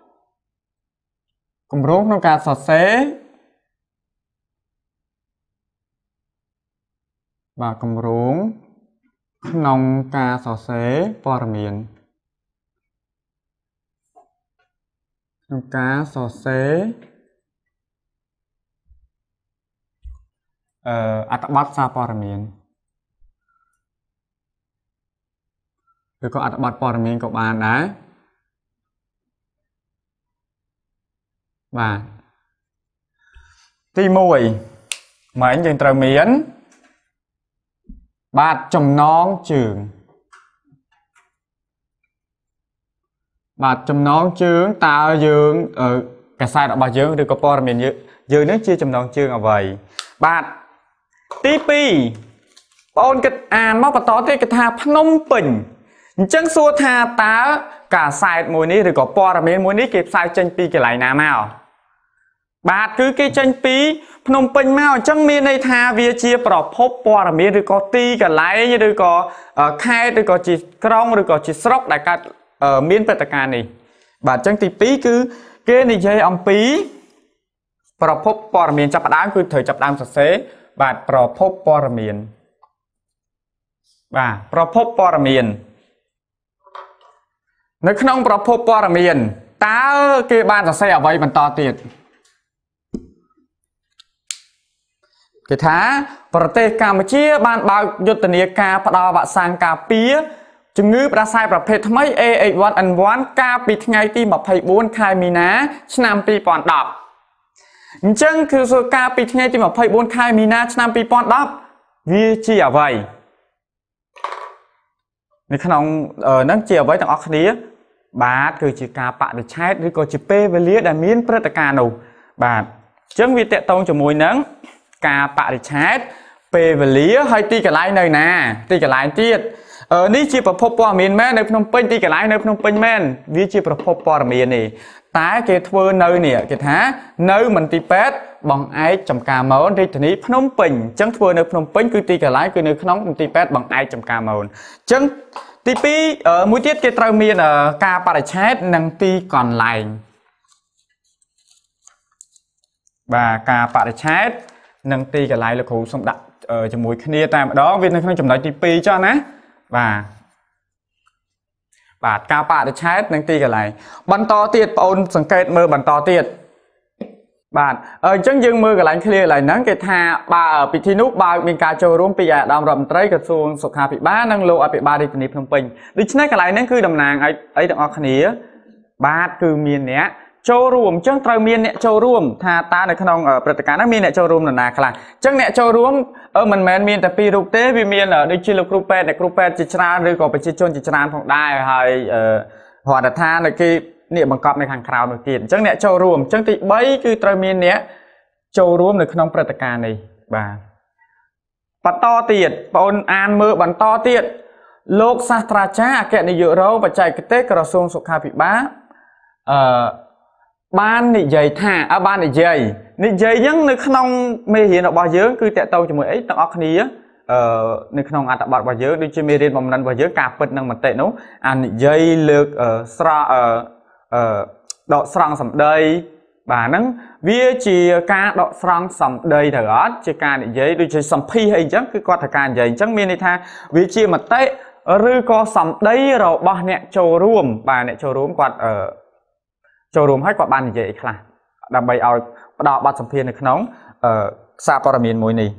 Speaker 1: គម្រោងក្នុងការសរសេរបាទគម្រោងក្នុងការសរសេរព័ត៌មានក្នុងការសរសេរអឺអត្ថបទសារព័ត៌មានឬក៏អត្ថបទព័ត៌មានក៏បានដែរបាទទីមួយម៉េចយើងត្រូវមានបាទចំណងជើងបាទចំណងជើងតើយើងកាសែតរបស់យើងឬក៏ព័ត៌មានយើងយើងនឹងជាចំណងជើងអ្វីបាទទីពីរបងអូនគិតអានមកបន្តទៀតគេថាភ្នំពេញអញ្ចឹងសួរថាតើកាសែតមួយនេះឬក៏ព័ត៌មានមួយនេះគេផ្សាយចេញពីកន្លែងណាមកបាទគឺគេចេញពីភ្នំពេញមកអញ្ចឹងមានន័យថាវាជាប្រភពព័ត៌មានឬក៏ទីកន្លែងឬក៏ខេត្តឬក៏ជាក្រុងឬក៏ជាស្រុកដែលកើតមានព្រឹត្តិការណ៍នេះបាទអញ្ចឹងទីពីរគឺគេនិយាយអំពីប្រភពព័ត៌មានចាប់ផ្ដើមគឺត្រូវចាប់ផ្ដើមសរសេរបាទប្រភពព័ត៌មានបាទប្រភពព័ត៌មាននៅក្នុងប្រភពព័ត៌មានតើគេបានសរសេរអ្វីបន្តទៀតគេថាប្រទេសកម្ពុជាបានបើកយុទ្ធនាការផ្ដល់វ៉ាក់សាំងការពារជំងឺផ្ដាសាយប្រភេទថ្មី A H one N one កាលពីថ្ងៃទីម្ភៃបួនខែមីនាឆ្នាំពីរពាន់ដប់អញ្ចឹងគឺសួរកាលពីថ្ងៃទីម្ភៃបួនខែមីនាឆ្នាំពីរពាន់ដប់វាជាអ្វីនៅក្នុងហ្នឹងជាអ្វីទាំងអស់គ្នាបាទគឺជាការបដិឆេទឬក៏ជាពេលវេលាដែលមានព្រឹត្តិការណ៍នោះបាទអញ្ចឹងវាតកតងជាមួយនឹងការបដិឆេទពេលវេលាហើយទីកន្លែងនៅណាទីកន្លែងទៀតនេះជាប្រភពព័ត៌មានមែននៅភ្នំពេញទីកន្លែងនៅភ្នំពេញមែនវាជាប្រភពព័ត៌មាននេះតែគេធ្វើនៅនេះគេថានៅមន្ទីរពេទ្យបង្អែកចំការមោនរាជធានីភ្នំពេញអញ្ចឹងធ្វើនៅភ្នំពេញគឺទីកន្លែងគឺនៅក្នុងមន្ទីរពេទ្យបង្អែកចំការមោនអញ្ចឹងទីពីរមួយទៀតគេត្រូវមានការបដិឆេទនិងទីកន្លែងបាទការបដិឆេទនិងទីកន្លែងលោកគ្រូសូមដាក់ជាមួយគ្នាតែម្ដងវានៅក្នុងចំណុចទីពីរចុះណាបាទបាទការបដិឆេទនិងទីកន្លែងបន្តទៀតបងអូនសង្កេតមើលបន្តទៀតបាទអញ្ចឹងយើងមើលកន្លែង clear កន្លែងហ្នឹងគេថាបើពិធីនោះបើមានការចូលរួមពីអាដាមរដ្ឋមន្ត្រីក្រសួងសុខាភិបាលនិងលោកអភិបាលរាជធានីភ្នំពេញដូច្នេះកន្លែងហ្នឹងគឺតំណាងឲ្យអីទាំងអស់គ្នាបាទគឺមានអ្នកចូលរួមអញ្ចឹងត្រូវមានអ្នកចូលរួមថាតើនៅក្នុងព្រឹត្តិការណ៍ហ្នឹងមានអ្នកចូលរួមនរណាខ្លះអញ្ចឹងអ្នកចូលរួមមិនមែនមានតែពីររូបទេវាមានដូចជាលោកគ្រូពេទ្យអ្នកគ្រូពេទ្យជាច្រើនឬក៏ប្រជាជនជាច្រើនផងដែរហើយរដ្ឋាភិបាលនៅគេនេះបង្កប់នៅខាងក្រៅនោះទៀតអញ្ចឹងអ្នកចូលរួមអញ្ចឹងទីបីគឺត្រូវមានអ្នកចូលរួមនៅក្នុងព្រឹត្តិការណ៍នេះបាទបន្តទៀតបងអូនអានមើលបន្តទៀតលោកសាស្ត្រាចារ្យអគ្គនាយករងបច្ចេកទេសក្រសួងសុខាភិបាលអឺបាននិយាយថាអើបាននិយាយនិយាយហ្នឹងនៅក្នុងមេរៀនរបស់យើងគឺតកតងជាមួយអីទាំងអស់គ្នាអឺនៅក្នុងអត្ថបទរបស់យើងដូចជាមេរៀនបំណិនរបស់យើងការពិតនិងមតិនោះអានិយាយលើកស្រអអឺអឺដកស្រង់សម្ដីបាទហ្នឹងវាជាការដកស្រង់សម្ដីទៅអត់ជាការនិយាយដូចជាសម្ភាសអីអញ្ចឹងគឺគាត់ត្រូវការនិយាយអញ្ចឹងមានន័យថាវាជាមតិឬក៏សម្ដីរបស់អ្នកចូលរួមបាទអ្នកចូលរួមគាត់អឺចូលរួមហើយគាត់បាននិយាយអីខ្លះដើម្បីឲ្យផ្ដល់បទសម្ភាសន៍នៅក្នុងអឺសារព័ត៌មានមួយនេះ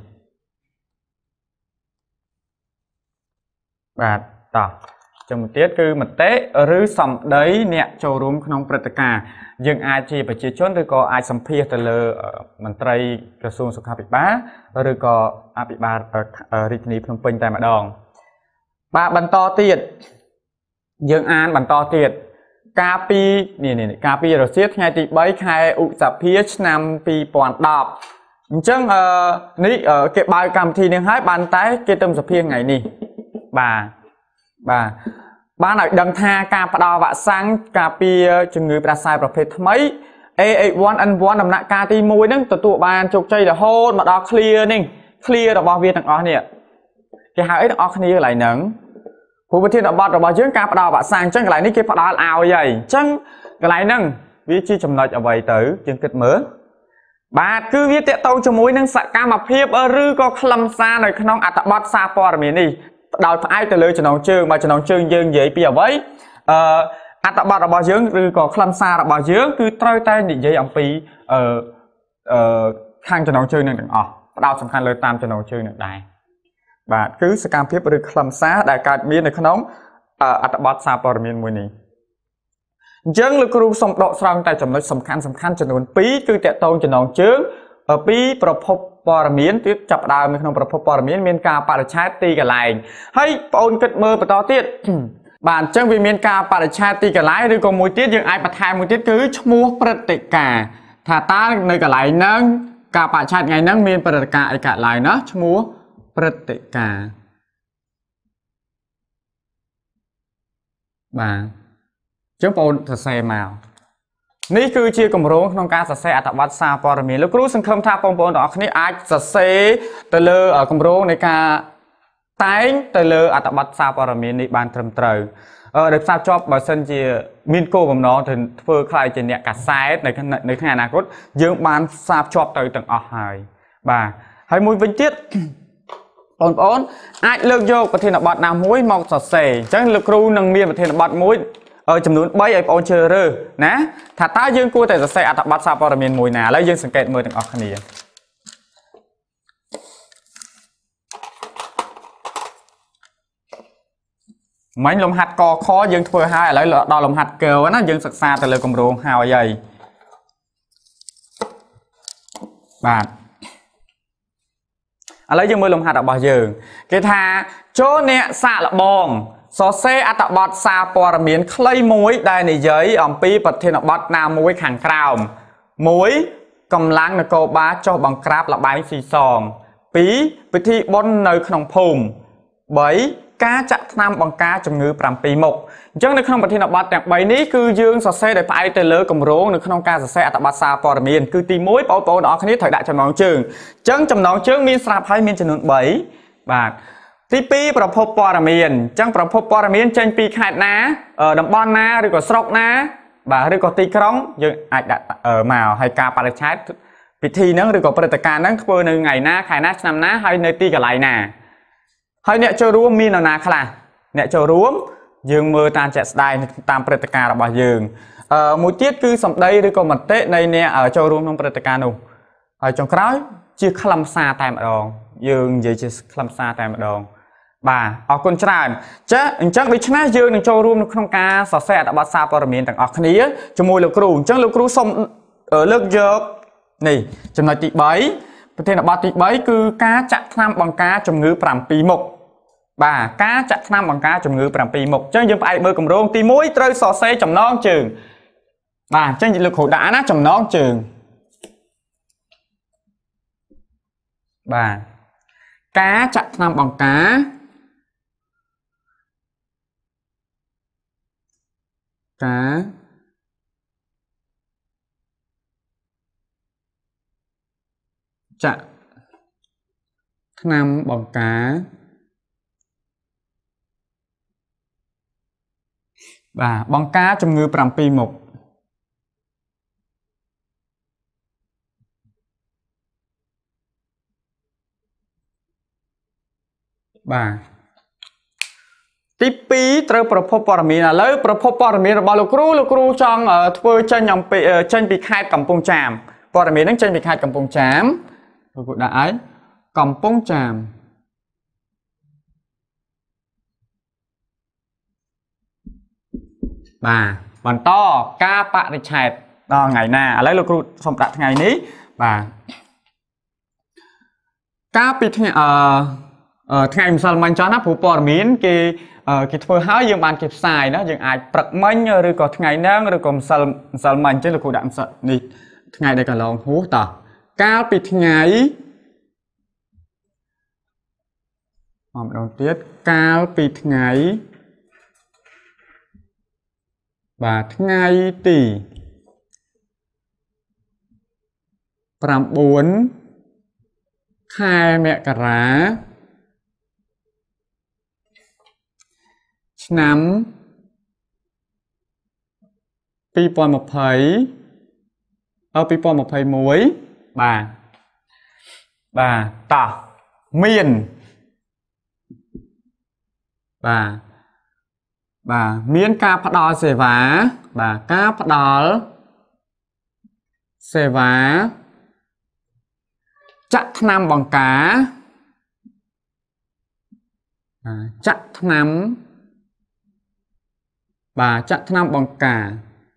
Speaker 1: បាទតោះចឹងមួយទៀតគឺមតិឬសម្ដីអ្នកចូលរួមក្នុងព្រឹត្តិការណ៍យើងអាចជាប្រជាជនឬក៏អាចសម្ភាសទៅលើមន្ត្រីក្រសួងសុខាភិបាលឬក៏អភិបាលរាជធានីភ្នំពេញតែម្ដងបាទបន្តទៀតយើងអានបន្តទៀតកាពីនេះនេះកាពីរសៀលថ្ងៃទីបីខែឧសភាឆ្នាំពីរពាន់ដប់អញ្ចឹងអឺនេះគេបើកកម្មវិធីនេះហើយបានតែគេទៅសភាថ្ងៃនេះបាទបាទបានឲ្យដឹងថាការផ្ដល់វ៉ាក់សាំងការពារជំងឺផ្ដាសាយប្រភេទថ្មី เอ เอช วัน เอ็น วัน ដំណាក់កាលទីមួយហ្នឹងទទួលបានជោគជ័យរហូតមកដល់ clear នេះ clear របស់វាទាំងអស់នេះគេហៅអីទាំងអស់គ្នាកន្លែងហ្នឹងព្រោះប្រធានបទរបស់យើងការផ្ដល់វ៉ាក់សាំងអញ្ចឹងកន្លែងនេះគេផ្ដល់ឲ្យហើយអញ្ចឹងកន្លែងហ្នឹងវាជាចំណុចអ្វីទៅយើងគិតមើលបាទគឺវាតកតងជាមួយនឹងសកម្មភាពឬក៏ខ្លឹមសារនៅក្នុងអត្ថបទសារព័ត៌មាននេះដោយផ្អែកទៅលើចំណងជើងបើចំណងជើងយើងនិយាយពីអ្វីអឺអត្ថបទរបស់យើងឬក៏ខ្លឹមសាររបស់យើងគឺត្រូវតែនិយាយអំពីអឺអឺខាងចំណងជើងនឹងទាំងអស់ផ្ដោតសំខាន់លើតាមចំណងជើងនឹងដែរបាទគឺសកម្មភាពឬខ្លឹមសារដែលកើតមាននៅក្នុងអត្ថបទសារព័ត៌មានមួយនេះអញ្ចឹងលោកគ្រូសូមដកស្រង់តែចំណុចសំខាន់សំខាន់ចំនួនពីរគឺតកតងចំណងជើងពីប្រភពព័ត៌មានទៀតចាប់ផ្ដើមនៅក្នុងប្រភពព័ត៌មានមានការបរិច្ឆេទទីកន្លែងហើយបងអូនគិតមើលបន្តទៀតបាទអញ្ចឹងវាមានការបរិច្ឆេទទីកន្លែងឬក៏មួយទៀតយើងអាចបន្ថែមមួយទៀតគឺឈ្មោះព្រឹត្តិការណ៍ថាតើនៅកន្លែងហ្នឹងការបរិច្ឆេទថ្ងៃហ្នឹងមានព្រឹត្តិការណ៍អីកើតឡើងណាឈ្មោះព្រឹត្តិការណ៍បាទអញ្ចឹងបងអូនសរសេរមកនេះគឺជាគម្រោងក្នុងការសរសេរអត្ថបទសារព័ត៌មានលោកគ្រូសង្ឃឹមថាបងប្អូនទាំងអស់គ្នាអាចសរសេរទៅលើគម្រោងនៃការតែងទៅលើអត្ថបទសារព័ត៌មាននេះបានត្រឹមត្រូវអឺដោយសារជាប់បើសិនជាមានគោលបំណងទៅធ្វើខ្លាយជាអ្នកកាសែតនៅនៅថ្ងៃអនាគតយើងបានសាបជាប់ទៅទាំងអស់ហើយបាទហើយមួយវិញទៀតបងប្អូនអាចលើកយកប្រធានបទណាមួយមកសរសេរអញ្ចឹងលោកគ្រូនឹងមានប្រធានបទមួយចំនួនបីឲ្យបងប្អូនជ្រើសរើសណាថាតើយើងគួរតែសរសេរអត្ថបទសារព័ត៌មានមួយណាឥឡូវយើងសង្កេតមើលទាំងអស់គ្នាមិញលំហាត់កខយើងធ្វើហើយឥឡូវដល់លំហាត់កណាយើងសិក្សាទៅលើគម្រោងហើយហើយបាទឥឡូវយើងមើលលំហាត់របស់យើងគេថាចូលអ្នកសាកល្បងសរសេរអត្ថបទសារព័ត៌មានខ្លីមួយដែលនិយាយអំពីប្រធានបទណាមួយខាងក្រោមមួយកម្លាំងនគរបាលចុះបង្ក្រាបលបែងស៊ីសងពីរពិធីបុណ្យនៅក្នុងភូមិបីការចាក់ថ្នាំបង្ការជំងឺប្រាំពីរមុខអញ្ចឹងនៅក្នុងប្រធានបទទាំងបីនេះគឺយើងសរសេរដោយផ្អែកទៅលើគម្រោងនៅក្នុងការសរសេរអត្ថបទសារព័ត៌មានគឺទីមួយបងប្អូនទាំងអស់គ្នាត្រូវដាក់ចំណងជើងអញ្ចឹងចំណងជើងមានស្រាប់ហើយមានចំនួនបីបាទទីពីរប្រភពព័ត៌មានអញ្ចឹងប្រភពព័ត៌មានចេញពីខេត្តណាតំបន់ណាឬក៏ស្រុកណាបាទឬក៏ទីក្រុងយើងអាចដាក់មកហើយការបរិច្ឆេទពិធីហ្នឹងឬក៏ព្រឹត្តិការណ៍ហ្នឹងធ្វើនៅថ្ងៃណាខែណាឆ្នាំណាហើយនៅទីកន្លែងណាហើយអ្នកចូលរួមមាននរណាខ្លះអ្នកចូលរួមយើងមើលតាមជាក់ស្ដែងតាមព្រឹត្តិការណ៍របស់យើងអឺមួយទៀតគឺសម្ដីឬក៏មតិនៃអ្នកចូលរួមក្នុងព្រឹត្តិការណ៍នោះហើយចុងក្រោយជាខ្លឹមសារតែម្ដងយើងនិយាយជាខ្លឹមសារតែម្ដងបាទអរគុណច្រើនចាអញ្ចឹងដូច្នេះយើងនឹងចូលរួមនៅក្នុងការសរសេរអត្ថបទសារព័ត៌មានទាំងអស់គ្នាជាមួយលោកគ្រូអញ្ចឹងលោកគ្រូសូមលើកយកនេះចំណុចទីបីប្រធានបទទីបីគឺការចាក់ថ្នាំបង្ការជំងឺប្រាំពីរមុខបាទការចាក់ថ្នាំបង្ការជំងឺប្រាំពីរមុខអញ្ចឹងយើងផ្អែកមើលគម្រោងទីមួយត្រូវសរសេរចំណងជើងបាទអញ្ចឹងលោកគ្រូដាក់ណាចំណងជើងបាទការចាក់ថ្នាំបង្ការការចាក់ថ្នាំបង្ការបាទបង្ការជំងឺប្រាំពីរមុខបាទទីពីរត្រូវប្រភពព័ត៌មានឥឡូវប្រភពព័ត៌មានរបស់លោកគ្រូលោកគ្រូចង់ធ្វើចេញអំពីចេញពីខេត្តកំពង់ចាមព័ត៌មានហ្នឹងចេញពីខេត្តកំពង់ចាមលោកគ្រូដាក់ឲ្យកំពង់ចាមបាទបន្តការបរិច្ឆេទដល់ថ្ងៃណាឥឡូវលោកគ្រូសូមដាក់ថ្ងៃនេះបាទកាលពីថ្ងៃអឺថ្ងៃម្សិលមិញចោះណាព្រោះព័ត៌មានគេគេធ្វើហើយយើងបានគេផ្សាយណាយើងអាចព្រឹកមិញឬក៏ថ្ងៃហ្នឹងឬក៏ម្សិលម្សិលមិញចឹងលោកគ្រូដាក់ម្សិលនេះថ្ងៃដែលកន្លងហួសតោះកាលពីថ្ងៃមកម្ដងទៀតកាលពីថ្ងៃបាទថ្ងៃទីប្រាំបួនខែមករាឆ្នាំពីរពាន់ម្ភៃអឺពីរពាន់ម្ភៃមួយបាទបាទតោះមានបាទបាទមានការផ្ដល់សេវាបាទការផ្ដល់សេវាចាក់ថ្នាំបង្ការចាក់ថ្នាំបាទចាក់ថ្នាំបង្ការ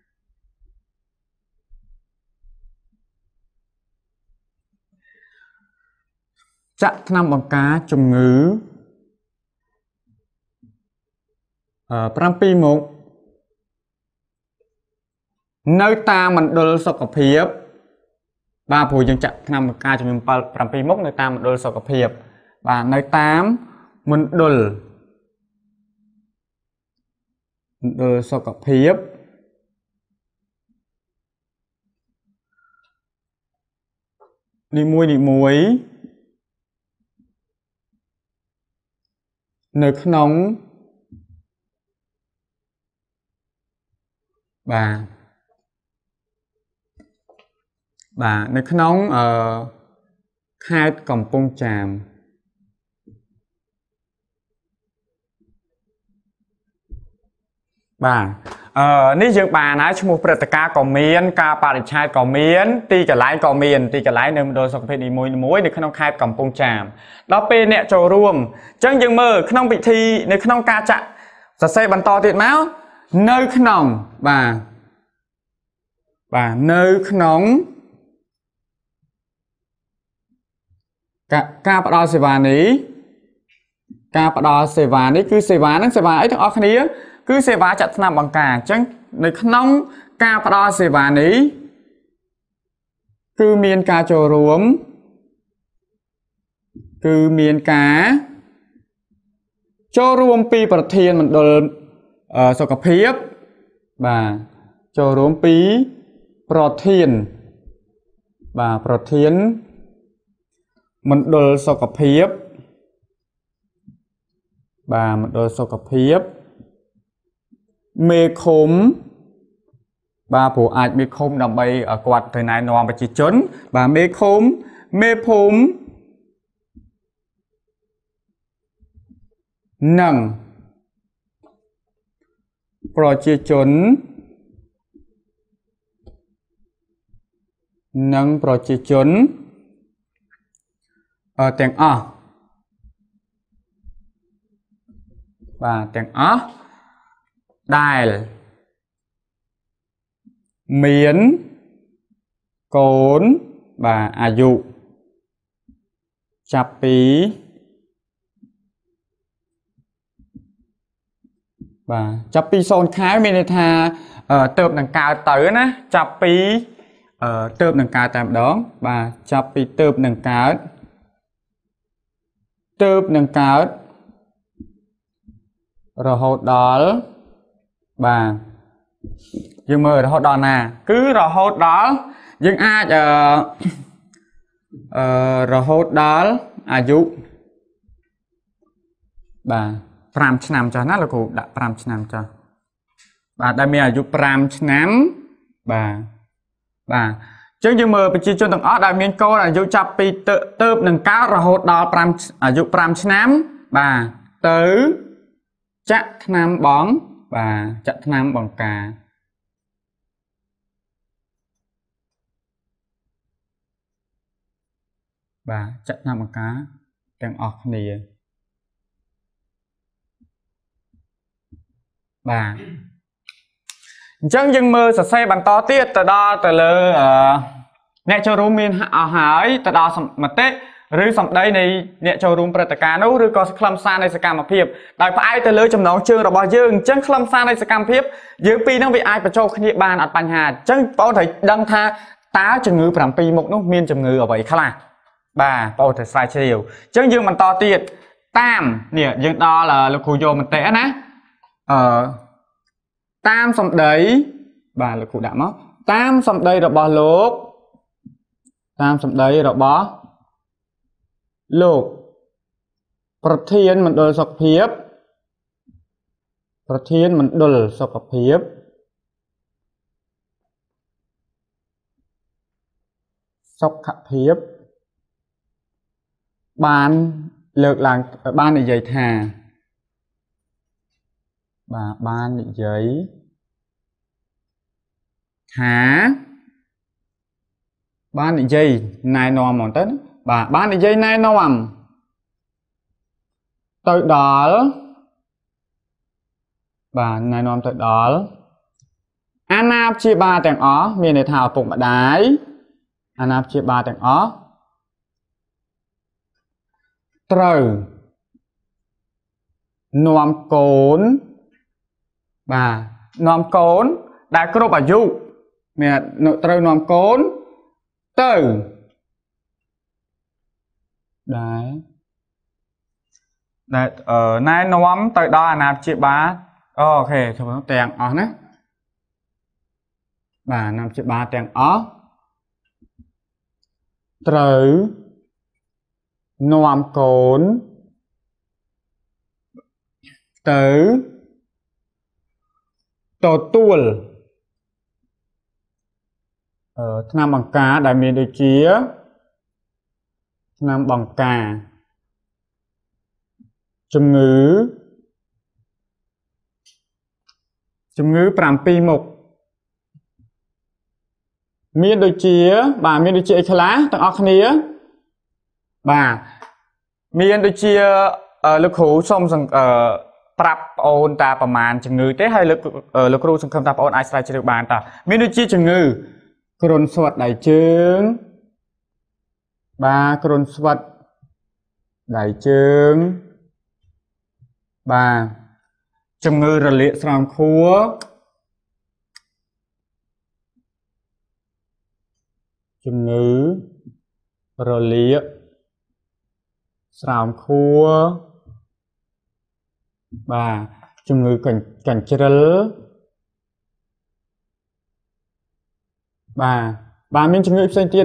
Speaker 1: ចាក់ថ្នាំបង្ការជំងឺអឺប្រាំពីរមុខនៅតាមមណ្ឌលសុខភាពបាទព្រោះយើងចាក់ថ្នាំបង្ការជំងឺប្រាំពីរមុខនៅតាមមណ្ឌលសុខភាពបាទនៅតាមមណ្ឌលមណ្ឌលសុខភាពនីមួយនីមួយនៅក្នុងបាទបាទនៅក្នុងអឺខេត្តកំពង់ចាមបាទអឺនេះយើងបានហើយឈ្មោះព្រឹត្តិការណ៍ក៏មានការបរិច្ឆេទក៏មានទីកន្លែងក៏មានទីកន្លែងនៅមណ្ឌលសុខភាពនីមួយៗនៅក្នុងខេត្តកំពង់ចាមដល់ពេលអ្នកចូលរួមអញ្ចឹងយើងមើលក្នុងពិធីនៅក្នុងការចាក់សរសេរបន្តទៀតមកនៅក្នុងបាទបាទនៅក្នុងការផ្ដល់សេវានេះការផ្ដល់សេវានេះគឺសេវាហ្នឹងសេវាអីទាំងអស់គ្នាគឺសេវាចាក់ថ្នាំបង្ការអញ្ចឹងនៅក្នុងការផ្ដល់សេវានេះគឺមានការចូលរួមគឺមានការចូលរួមពីប្រធានមណ្ឌលសុខភាពបាទចូលរួមពីប្រធានបាទប្រធានមណ្ឌលសុខភាពបាទមណ្ឌលសុខភាពមេឃុំបាទព្រោះអាចមេឃុំដើម្បីគាត់ទៅណែនាំប្រជាជនបាទមេឃុំមេភូមិនិងប្រជាជននិងប្រជាជនអឺទាំងអស់បាទទាំងអស់ដែលមានកូនបាទអាយុចាប់ពីបាទចាប់ពីសូន្យខែមានន័យថាទៅនឹងកើតទៅណាចាប់ពីអឺទៅនឹងកើតតែម្ដងបាទចាប់ពីទៅនឹងកើតទៅនឹងកើតរហូតដល់បាទយើងមើលរហូតដល់ណាគឺរហូតដល់យើងអាចអឺអឺរហូតដល់អាយុបាទប្រាំឆ្នាំចាស់ណាលោកគ្រូដាក់ប្រាំឆ្នាំចាស់បាទដែលមានអាយុប្រាំឆ្នាំបាទបាទអញ្ចឹងយើងមើលប្រជាជនទាំងអស់ដែលមានកូនអាយុចាប់ពីទៅនឹងកើតរហូតដល់ប្រាំអាយុប្រាំឆ្នាំបាទទៅចាក់ថ្នាំបងបាទចាក់ថ្នាំបង្ការបាទចាក់ថ្នាំបង្ការទាំងអស់គ្នាបាទអញ្ចឹងយើងមើលសរសេរបន្តទៀតទៅដល់ទៅលើអ្នកចូលរួមមានអស់ហើយទៅដល់មតិឬសំដីនៃអ្នកចូលរួមព្រឹត្តិការណ៍នោះឬក៏ខ្លឹមសារនៃសកម្មភាពដោយផ្អែកទៅលើចំណងជើងរបស់យើងអញ្ចឹងខ្លឹមសារនៃសកម្មភាពយើងពីរហ្នឹងវាអាចបញ្ចូលគ្នាបានអត់បញ្ហាអញ្ចឹងបងត្រូវដឹងថាតើជំងឺប្រាំពីរមុខនោះមានជំងឺអ្វីខ្លះបាទបងត្រូវស្រាវជ្រាវអញ្ចឹងយើងបន្តទៀតតាមនេះយើងដល់លោកគ្រូយកមតិណាអឺតាមសំដីបាទលោកគ្រូដាក់មកតាមសំដីរបស់លោកតាមសំដីរបស់លោកប្រធានមណ្ឌលសុខភាពប្រធានមណ្ឌលសុខភាពសុខភាពបានលើកឡើងបាននិយាយថាបាទបាននិយាយថាបាននិយាយណែនាំហ្មងទៅបាទបាននិយាយណែនាំទៅដល់បាទណែនាំទៅដល់អាណាព្យាបាលទាំងអស់មានន័យថាឪពុកម្ដាយអាណាព្យាបាលទាំងអស់ត្រូវនាំកូនបាទនាំកូនដែលគ្រប់អាយុមានត្រូវនាំកូនទៅដែលដែលណែនាំទៅដល់អាណាព្យាបាលអូខេទាំងអស់ណាបាទអាណាព្យាបាលទាំងអស់ត្រូវនាំកូនទៅទទួលអឺថ្នាំបង្ការដែលមានដូចជាថ្នាំបង្ការជំងឺជំងឺប្រាំពីរមុខមានដូចជាបាទមានដូចជាអីខ្លះទាំងអស់គ្នាបាទមានដូចជាលោកគ្រូសូមអឺប្រាប់បងអូនតាប្រមាណជំងឺទេហើយលោកលោកគ្រូសង្ឃឹមថាបងអូនអាចស្រាវជ្រាវបានតាមានដូចជាជំងឺគ្រុនស្វិតដៃជើងបាទគ្រុនស្វិតដៃជើងបាទជំងឺរលាកស្រោមខួរជំងឺរលាកស្រោមខួរបាទជំងឺកញ្ជ្រិលបាទបាទមានជំងឺផ្សេងទៀត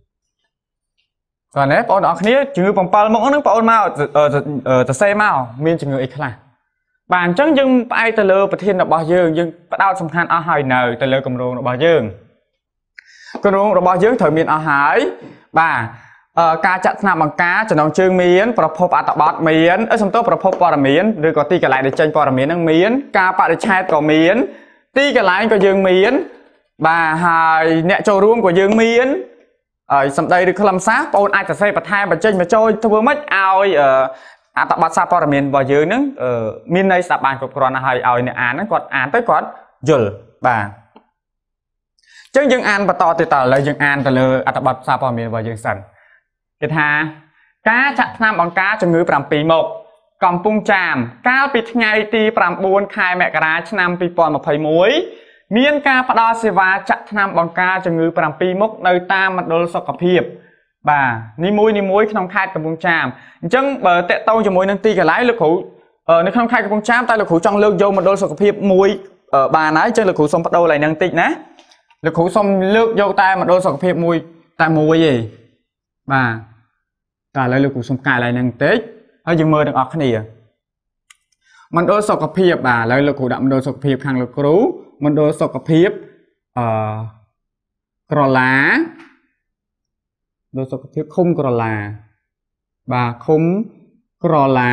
Speaker 1: តើណែបងប្អូនអរគ្នាជំងឺបំពល់មុខហ្នឹងបងប្អូនមកសរសេរមកមានជំងឺអីខ្លះបាទអញ្ចឹងយើងផ្អែកទៅលើប្រធានរបស់យើងយើងផ្ដោតសំខាន់អស់ហើយនៅទៅលើគម្រោងរបស់យើងគម្រោងរបស់យើងត្រូវមានអស់ហើយបាទការចាក់ថ្នាំបង្ការចំណងជើងមានប្រភពអត្ថបទមានអឺសំទោសប្រភពព័ត៌មានឬក៏ទីកន្លែងដែលចេញព័ត៌មានហ្នឹងមានការបរិច្ឆេទក៏មានទីកន្លែងក៏យើងមានបាទហើយអ្នកចូលរួមក៏យើងមានហើយសម្ដីឬខ្លឹមសារបងប្អូនអាចសរសេរបន្ថែមបញ្ចេញបញ្ចូលធ្វើម៉េចឲ្យអត្ថបទសារព័ត៌មានរបស់យើងហ្នឹងមានន័យស្ដាប់បានគ្រប់គ្រាន់ហើយឲ្យអ្នកអានហ្នឹងគាត់អានទៅគាត់យល់បាទអញ្ចឹងយើងអានបន្តទៀតតឥឡូវយើងអានទៅលើអត្ថបទសារព័ត៌មានរបស់យើងសិនគេថាការចាក់ថ្នាំបង្ការជំងឺប្រាំពីរមុខកំពង់ចាមកាលពីថ្ងៃទីប្រាំបួនខែមករាឆ្នាំពីរពាន់ម្ភៃមួយមានការផ្ដល់សេវាចាក់ថ្នាំបង្ការជំងឺប្រាំពីរមុខនៅតាមមណ្ឌលសុខភាពបាទនីមួយនីមួយក្នុងខេត្តកំពង់ចាមអញ្ចឹងបើតេតតងជាមួយនឹងទីកន្លែងលោកគ្រូនៅក្នុងខេត្តកំពង់ចាមតែលោកគ្រូចង់លើកយកមណ្ឌលសុខភាពមួយបានហើយអញ្ចឹងលោកគ្រូសុំបដូរឡើងនឹងតិចណាលោកគ្រូសុំលើកយកតែមណ្ឌលសុខភាពមួយតែមួយទេបាទតែឥឡូវលោកគ្រូសុំកែឡើងនឹងតិចហើយយើងមើលទាំងអស់គ្នាមណ្ឌលសុខភាពបាទឥឡូវលោកគ្រូដាក់មណ្ឌលសុខភាពខាងលោកគ្រូមណ្ឌលសុខភាពអឺក្រឡាមណ្ឌលសុខភាពឃុំក្រឡាបាទឃុំក្រឡា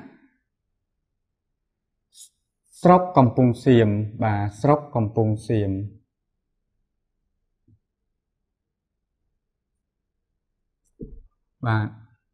Speaker 1: ស្រុកកំពង់សៀមបាទស្រុកកំពង់សៀមបាទ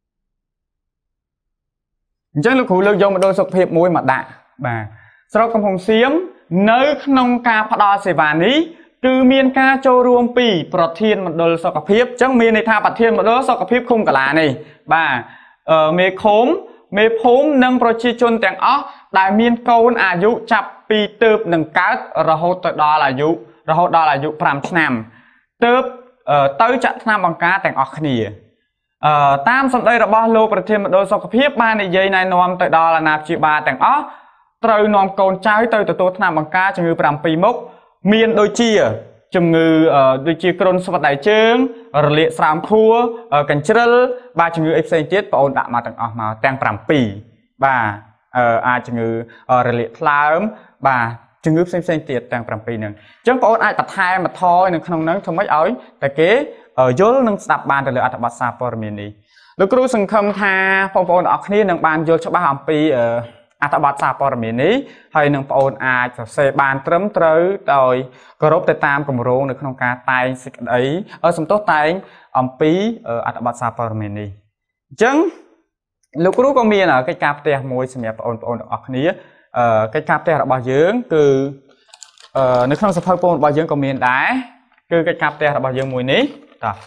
Speaker 1: អញ្ចឹងលោកគ្រូលើកយកមណ្ឌលសុខភាពមួយមកដាក់បាទស្រុកកំពង់សៀមនៅក្នុងការផ្ដល់សេវានេះគឺមានការចូលរួមពីប្រធានមណ្ឌលសុខភាពអញ្ចឹងមានន័យថាប្រធានមណ្ឌលសុខភាពឃុំកាឡានេះបាទមេឃុំមេភូមិនិងប្រជាជនទាំងអស់ដែលមានកូនអាយុចាប់ពីទើបនឹងកើតរហូតទៅដល់អាយុរហូតដល់អាយុ5ឆ្នាំទើបទៅចាក់ថ្នាំបង្ការទាំងអស់គ្នាអឺតាមសម្ដីរបស់លោកប្រធានមណ្ឌលសុខភាពបាននិយាយណែនាំទៅដល់អាណាព្យាបាលទាំងអស់ត្រូវនាំកូនចៅទៅទទួលថ្នាំបង្ការជំងឺ7មុខមានដូចជាជំងឺដូចជាគ្រុនស្វិតដៃជើងរលាកស្រាមខួរកញ្ជ្រិលបាទជំងឺអីផ្សេងទៀតបងអូនដាក់មកទាំងអស់មកទាំង7បាទអាចជំងឺរលាកថ្លើមបាទជំងឺផ្សេងផ្សេងទៀតទាំង7ហ្នឹងអញ្ចឹងបងអូនអាចបន្ថែមបន្ថយនៅក្នុងហ្នឹងធ្វើម៉េចឲ្យតែគេយល់និងស្ដាប់បានទៅលើអត្ថបទសារព័ត៌មាននេះលោកគ្រូសង្ឃឹមថាបងប្អូនទាំងអស់គ្នានឹងបានយល់ច្បាស់អំពីអត្ថបទសារព័ត៌មាននេះហើយនឹងបងអូនអាចសរសេរបានត្រឹមត្រូវដោយគោរពទៅតាមគម្រោងនៅក្នុងការតែងសេចក្តីសំទោសតែងអំពីអត្ថបទសារព័ត៌មាននេះអញ្ចឹងលោកគ្រូក៏មានកិច្ចការផ្ទះមួយសម្រាប់បងប្អូនទាំងអស់គ្នាកិច្ចការផ្ទះរបស់យើងគឺនៅក្នុងសភៅពងរបស់យើងក៏មានដែរគឺកិច្ចការផ្ទះរបស់យើងមួយនេះតោះ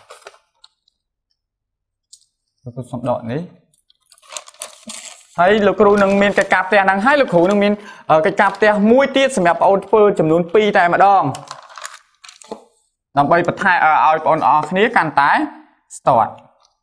Speaker 1: លោកគ្រូសំដកនេះហើយលោកគ្រូនឹងមានកិច្ចការផ្ទះហ្នឹងហើយលោកគ្រូនឹងមានកិច្ចការផ្ទះមួយទៀតសម្រាប់បងប្អូនធ្វើចំនួនពីរតែម្ដងដើម្បីបន្ថែមឲ្យបងប្អូនអរគ្នាកាន់តែស្ទាត់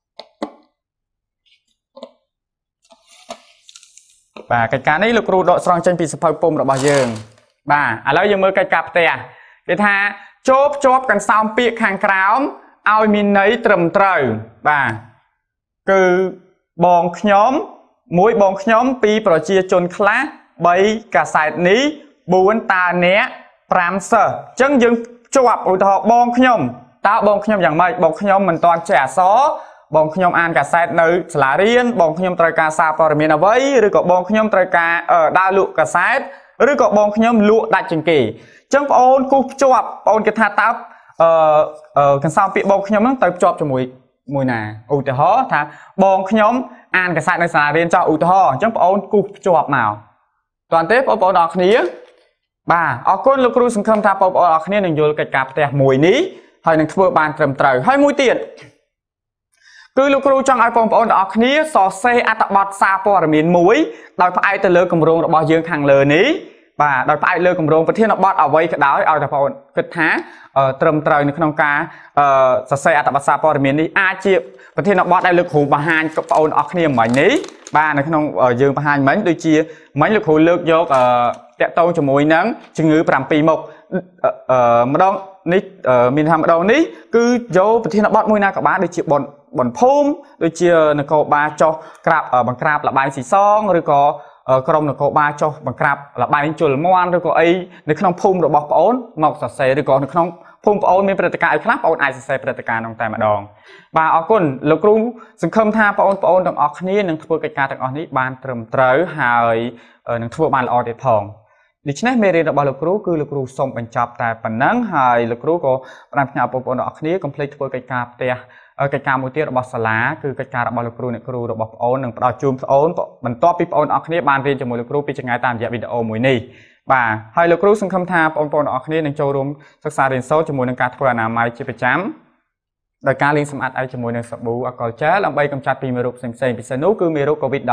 Speaker 1: បាទកិច្ចការនេះលោកគ្រូដកស្រង់ចេញពីសភៅពុម្ពរបស់យើងបាទឥឡូវយើងមើលកិច្ចការផ្ទះគេថាចូលភ្ជាប់កន្សោមពាក្យខាងក្រោមឲ្យមានន័យត្រឹមត្រូវបាទគឺបងខ្ញុំមួយបងខ្ញុំពីរប្រជាជនខ្លះបីកាសែតនេះបួនតើអ្នក5សិស្សអញ្ចឹងយើងជាប់ឧទាហរណ៍បងខ្ញុំតើបងខ្ញុំយ៉ាងម៉េចបងខ្ញុំមិនទាន់ចេះអក្សរបងខ្ញុំអានកាសែតនៅសាលារៀនបងខ្ញុំត្រូវការសារព័ត៌មានអ្វីឬក៏បងខ្ញុំត្រូវការដើរលក់កាសែតឬក៏បងខ្ញុំលក់ដាច់ជាងគេអញ្ចឹងបងអូនគូសភ្ជាប់បងអូនគេថាតើអឺកន្សោមពាក្យបងខ្ញុំហ្នឹងទៅភ្ជាប់ជាមួយមួយណាឧទាហរណ៍ថាបងខ្ញុំអានកាសែតនៅសាលារៀនចោះឧទាហរណ៍អញ្ចឹងបងអូនគូសភ្ជាប់មកតើទេបងប្អូនអរគ្នាបាទអរគុណលោកគ្រូសង្ឃឹមថាបងប្អូនអរគ្នានឹងយល់កិច្ចការផ្ទះមួយនេះហើយនឹងធ្វើបានត្រឹមត្រូវហើយមួយទៀតគឺលោកគ្រូចង់ឲ្យបងប្អូនទាំងអស់គ្នាសរសេរអត្ថបទសារព័ត៌មានមួយដោយផ្អែកទៅលើគម្រោងរបស់យើងខាងលើនេះបាទដោយផ្អែកលើគម្រោងប្រធានបទអ្វីក៏ដោយឲ្យតែបងប្អូនគិតថាត្រឹមត្រូវនៅក្នុងការសរសេរអត្ថបទសារព័ត៌មាននេះអាចជាប្រធានបទដែលលោកគ្រូបង្ហាញបងប្អូនអស់គ្នាមិញនេះបាទនៅក្នុងយើងបង្ហាញមិញដូចជាមិញលោកគ្រូលើកយកតាក់ទងជាមួយនឹងជំងឺ7មុខម្ដងនេះមានថាម្ដងនេះគឺយកប្រធានបទមួយណាក៏បានដូចជាបនបនភូមិដូចជានគរបាលចុះក្រាបបង្ក្រាបលបែងស៊ីសងឬក៏ក្រុមនគរបាលចុះបង្ក្រាបលបែងជលមន់ឬក៏អីនៅក្នុងភូមិរបស់ប្អូនមកសរសេរឬក៏នៅក្នុងភូមិប្អូនមានព្រឹត្តិការណ៍អីខ្លះប្អូនអាចសរសេរព្រឹត្តិការណ៍នោះតែម្ដងបាទអរគុណលោកគ្រូសង្ឃឹមថាបងប្អូនទាំងអស់គ្នានឹងធ្វើកិច្ចការទាំងអស់នេះបានត្រឹមត្រូវហើយនឹងធ្វើបានល្អទៀតផងដូច្នេះមេរៀនរបស់លោកគ្រូគឺលោកគ្រូសូមបញ្ចប់តែប៉ុណ្ណឹងហើយលោកគ្រូក៏ផ្ដល់ផ្ញើបងប្អូនទាំងអស់គ្នាកុំភ្លេចធ្វើកិច្ចការផ្ទះកិច្ចការមួយទៀតរបស់សាលាគឺកិច្ចការរបស់លោកគ្រូអ្នកគ្រូរបស់បងប្អូននឹងផ្ដល់ជូនបងប្អូនបន្ទាប់ពីបងប្អូនទាំងអស់គ្នាបានរៀនជាមួយលោកគ្រូពីចម្ងាយតាមរយៈវីដេអូមួយនេះបាទហើយលោកគ្រូសង្ឃឹមថាបងប្អូនទាំងអស់គ្នានឹងចូលរួមសិក្សារៀនសូត្រជាមួយនឹងការធ្វើអនាម័យជាប្រចាំដោយការលាងសម្អាតដៃជាមួយនឹងសាប៊ូអាល់កុលជែលដើម្បីកម្ចាត់ពីមេរោគផ្សេងៗពិសេសនោះគឺមេរោគ COVID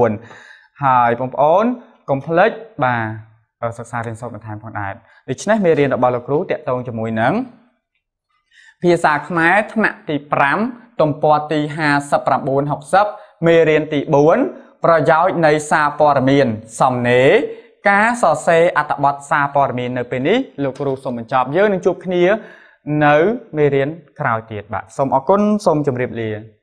Speaker 1: 19 ហើយបងប្អូនកុំភ្លេចបាទសិក្សារៀនសូត្របន្ថែមផងដែរដូច្នេះមេរៀនរបស់លោកគ្រូតាក់ទងជាមួយនឹងភាសាខ្មែរថ្នាក់ទី5ទំព័រទីห้าสิบเก้า หกสิบមេរៀនទីbốnប្រយោជន៍នៃសារព័ត៌មានសំណេរការសរសេរអត្ថបទសារព័ត៌មាននៅពេលនេះលោកគ្រូសូមបញ្ចប់យើងនឹងជួបគ្នានៅមេរៀនក្រោយទៀតបាទសូមអរគុណសូមជម្រាបលា